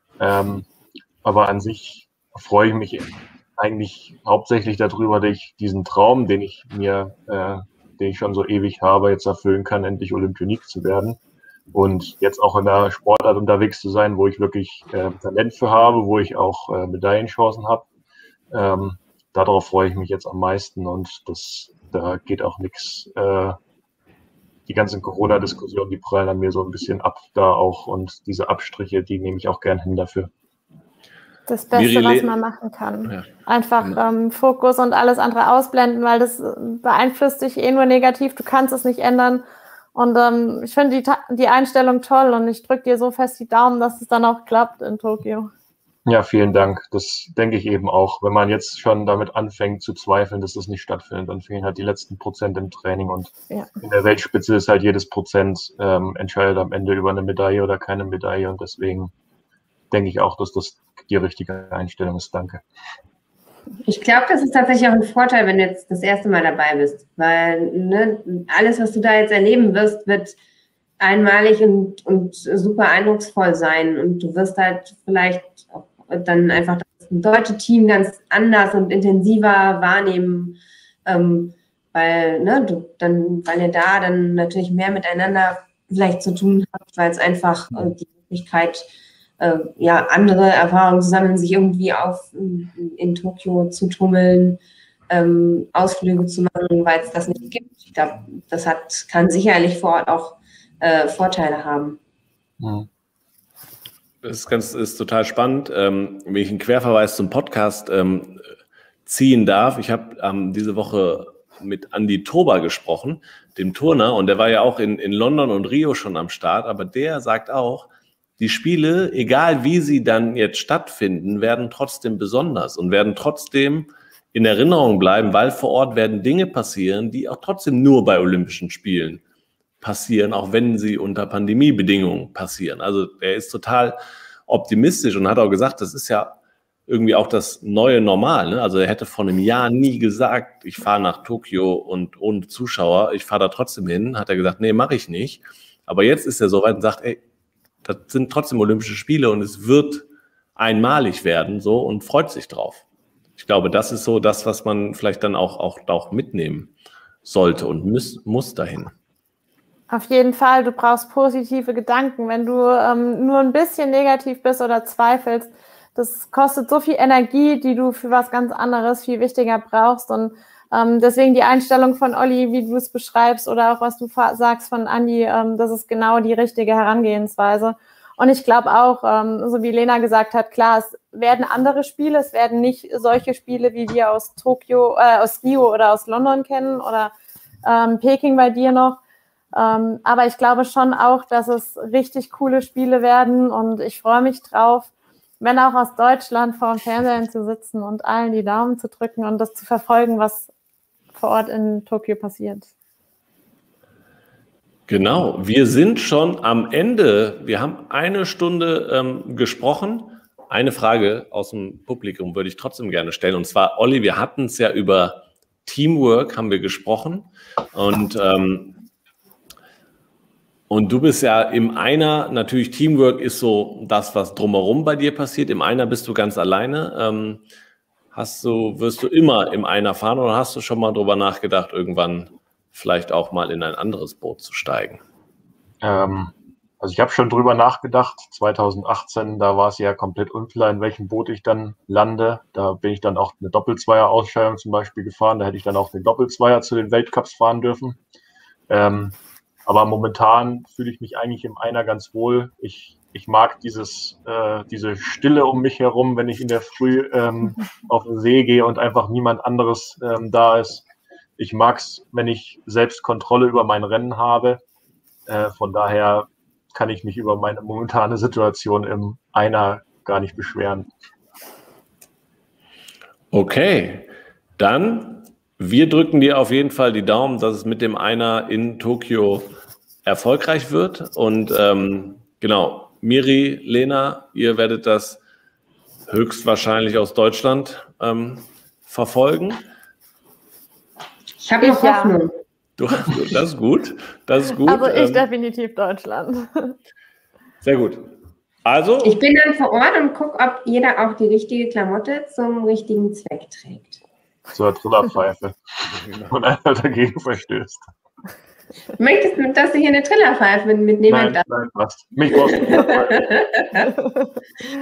Aber an sich freue ich mich eigentlich hauptsächlich darüber, dass ich diesen Traum, den ich schon so ewig habe, jetzt erfüllen kann, endlich Olympionik zu werden. Und jetzt auch in der Sportart unterwegs zu sein, wo ich wirklich Talent für habe, wo ich auch Medaillenchancen habe. Darauf freue ich mich jetzt am meisten und da geht auch nichts. Die ganzen Corona-Diskussionen, die prallen an mir so ein bisschen ab da auch und diese Abstriche, die nehme ich auch gern hin dafür. Das Beste, was man machen kann. Ja. Einfach Fokus und alles andere ausblenden, weil das beeinflusst dich nur negativ. Du kannst es nicht ändern. Und ich finde die Einstellung toll und ich drücke dir so fest die Daumen, dass es dann auch klappt in Tokio. Ja, vielen Dank. Das denke ich eben auch. Wenn man jetzt schon damit anfängt zu zweifeln, dass das nicht stattfindet, dann fehlen halt die letzten Prozent im Training. Und in der Weltspitze ist halt jedes Prozent entscheidet am Ende über eine Medaille oder keine Medaille. Und deswegen denke ich auch, dass das die richtige Einstellung ist. Danke. Ich glaube, das ist tatsächlich auch ein Vorteil, wenn du jetzt das erste Mal dabei bist. Weil alles, was du da jetzt erleben wirst, wird einmalig und super eindrucksvoll sein. Und du wirst halt vielleicht auch dann einfach das deutsche Team ganz anders und intensiver wahrnehmen, weil ihr da dann natürlich mehr miteinander vielleicht zu tun habt, weil es einfach die Möglichkeit, andere Erfahrungen zu sammeln, sich irgendwie in Tokio zu tummeln, Ausflüge zu machen, weil es das nicht gibt. Ich glaube, kann sicherlich vor Ort auch Vorteile haben. Mhm. Das ist total spannend. Wenn ich einen Querverweis zum Podcast ziehen darf. Ich habe diese Woche mit Andi Tober gesprochen, dem Turner, und der war ja auch in London und Rio schon am Start, aber der sagt auch, die Spiele, egal wie sie dann jetzt stattfinden, werden trotzdem besonders und werden trotzdem in Erinnerung bleiben, weil vor Ort werden Dinge passieren, die auch trotzdem nur bei Olympischen Spielen passieren, auch wenn sie unter Pandemiebedingungen passieren. Also er ist total optimistisch und hat auch gesagt, das ist ja irgendwie auch das neue Normal. Ne? Also er hätte vor einem Jahr nie gesagt, ich fahre nach Tokio und ohne Zuschauer, ich fahre da trotzdem hin. Hat er gesagt, nee, mache ich nicht. Aber jetzt ist er so weit und sagt, ey, das sind trotzdem Olympische Spiele und es wird einmalig werden so und freut sich drauf. Ich glaube, das ist so das, was man vielleicht dann auch mitnehmen sollte und muss dahin. Auf jeden Fall, du brauchst positive Gedanken. Wenn du nur ein bisschen negativ bist oder zweifelst, das kostet so viel Energie, die du für was ganz anderes, viel wichtiger brauchst. Und deswegen die Einstellung von Olli, wie du es beschreibst, oder auch was du sagst von Andi, das ist genau die richtige Herangehensweise. Und ich glaube auch, so wie Lena gesagt hat, klar, es werden andere Spiele, es werden nicht solche Spiele, wie wir aus Tokio, aus Rio oder aus London kennen oder Peking bei dir noch. Aber ich glaube schon auch, dass es richtig coole Spiele werden und ich freue mich drauf, wenn auch aus Deutschland vor dem Fernsehen zu sitzen und allen die Daumen zu drücken und das zu verfolgen, was vor Ort in Tokio passiert. Genau, wir sind schon am Ende. Wir haben 1 Stunde gesprochen. Eine Frage aus dem Publikum würde ich trotzdem gerne stellen. Und zwar, Olli, wir hatten es ja über Teamwork, haben wir gesprochen. Und du bist ja im Einer, natürlich Teamwork ist so das, was drumherum bei dir passiert. Im Einer bist du ganz alleine. Wirst du immer im Einer fahren oder hast du schon mal drüber nachgedacht, irgendwann vielleicht auch mal in ein anderes Boot zu steigen? Also ich habe schon drüber nachgedacht. 2018, da war es ja komplett unklar, in welchem Boot ich dann lande. Da bin ich dann auch eine Doppelzweier-Ausscheidung zum Beispiel gefahren. Da hätte ich dann auch den Doppelzweier zu den Weltcups fahren dürfen. Aber momentan fühle ich mich eigentlich im Einer ganz wohl. Ich mag diese Stille um mich herum, wenn ich in der Früh auf den See gehe und einfach niemand anderes da ist. Ich mag es, wenn ich selbst Kontrolle über mein Rennen habe. Von daher kann ich mich über meine momentane Situation im Einer gar nicht beschweren. Okay, dann wir drücken dir auf jeden Fall die Daumen, dass es mit dem Einer in Tokio erfolgreich wird. Und genau, Miri, Lena, ihr werdet das höchstwahrscheinlich aus Deutschland verfolgen. Ich habe noch Hoffnung. Das ist gut. Das ist gut. Also ich definitiv Deutschland. Sehr gut. Also. Ich bin dann vor Ort und gucke, ob jeder auch die richtige Klamotte zum richtigen Zweck trägt. Zur Trillerpfeife. Und einer dagegen verstößt. Möchtest du, dass ich hier eine Trillerpfeife mitnehme? Nein, passt. Mich brauchst du.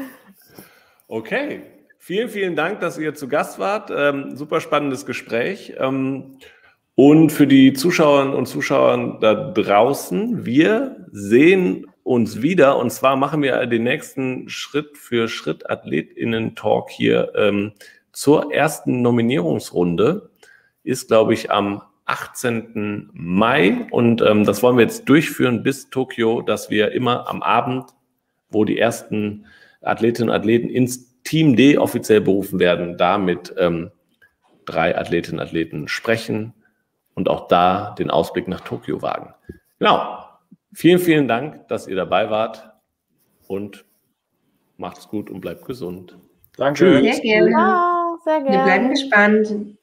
Okay. Vielen, vielen Dank, dass ihr zu Gast wart. Super spannendes Gespräch. Und für die Zuschauerinnen und Zuschauer da draußen, wir sehen uns wieder. Und zwar machen wir den nächsten Schritt für Schritt AthletInnen-Talk hier zur ersten Nominierungsrunde. Ist, glaube ich, am 18. Mai. Und das wollen wir jetzt durchführen bis Tokio, dass wir immer am Abend, wo die ersten Athletinnen und Athleten ins Team D offiziell berufen werden, da mit 3 Athletinnen und Athleten sprechen und auch da den Ausblick nach Tokio wagen. Genau. Vielen, vielen Dank, dass ihr dabei wart und macht's gut und bleibt gesund. Danke. Sehr gerne. Ja, sehr gerne. Wir bleiben gespannt.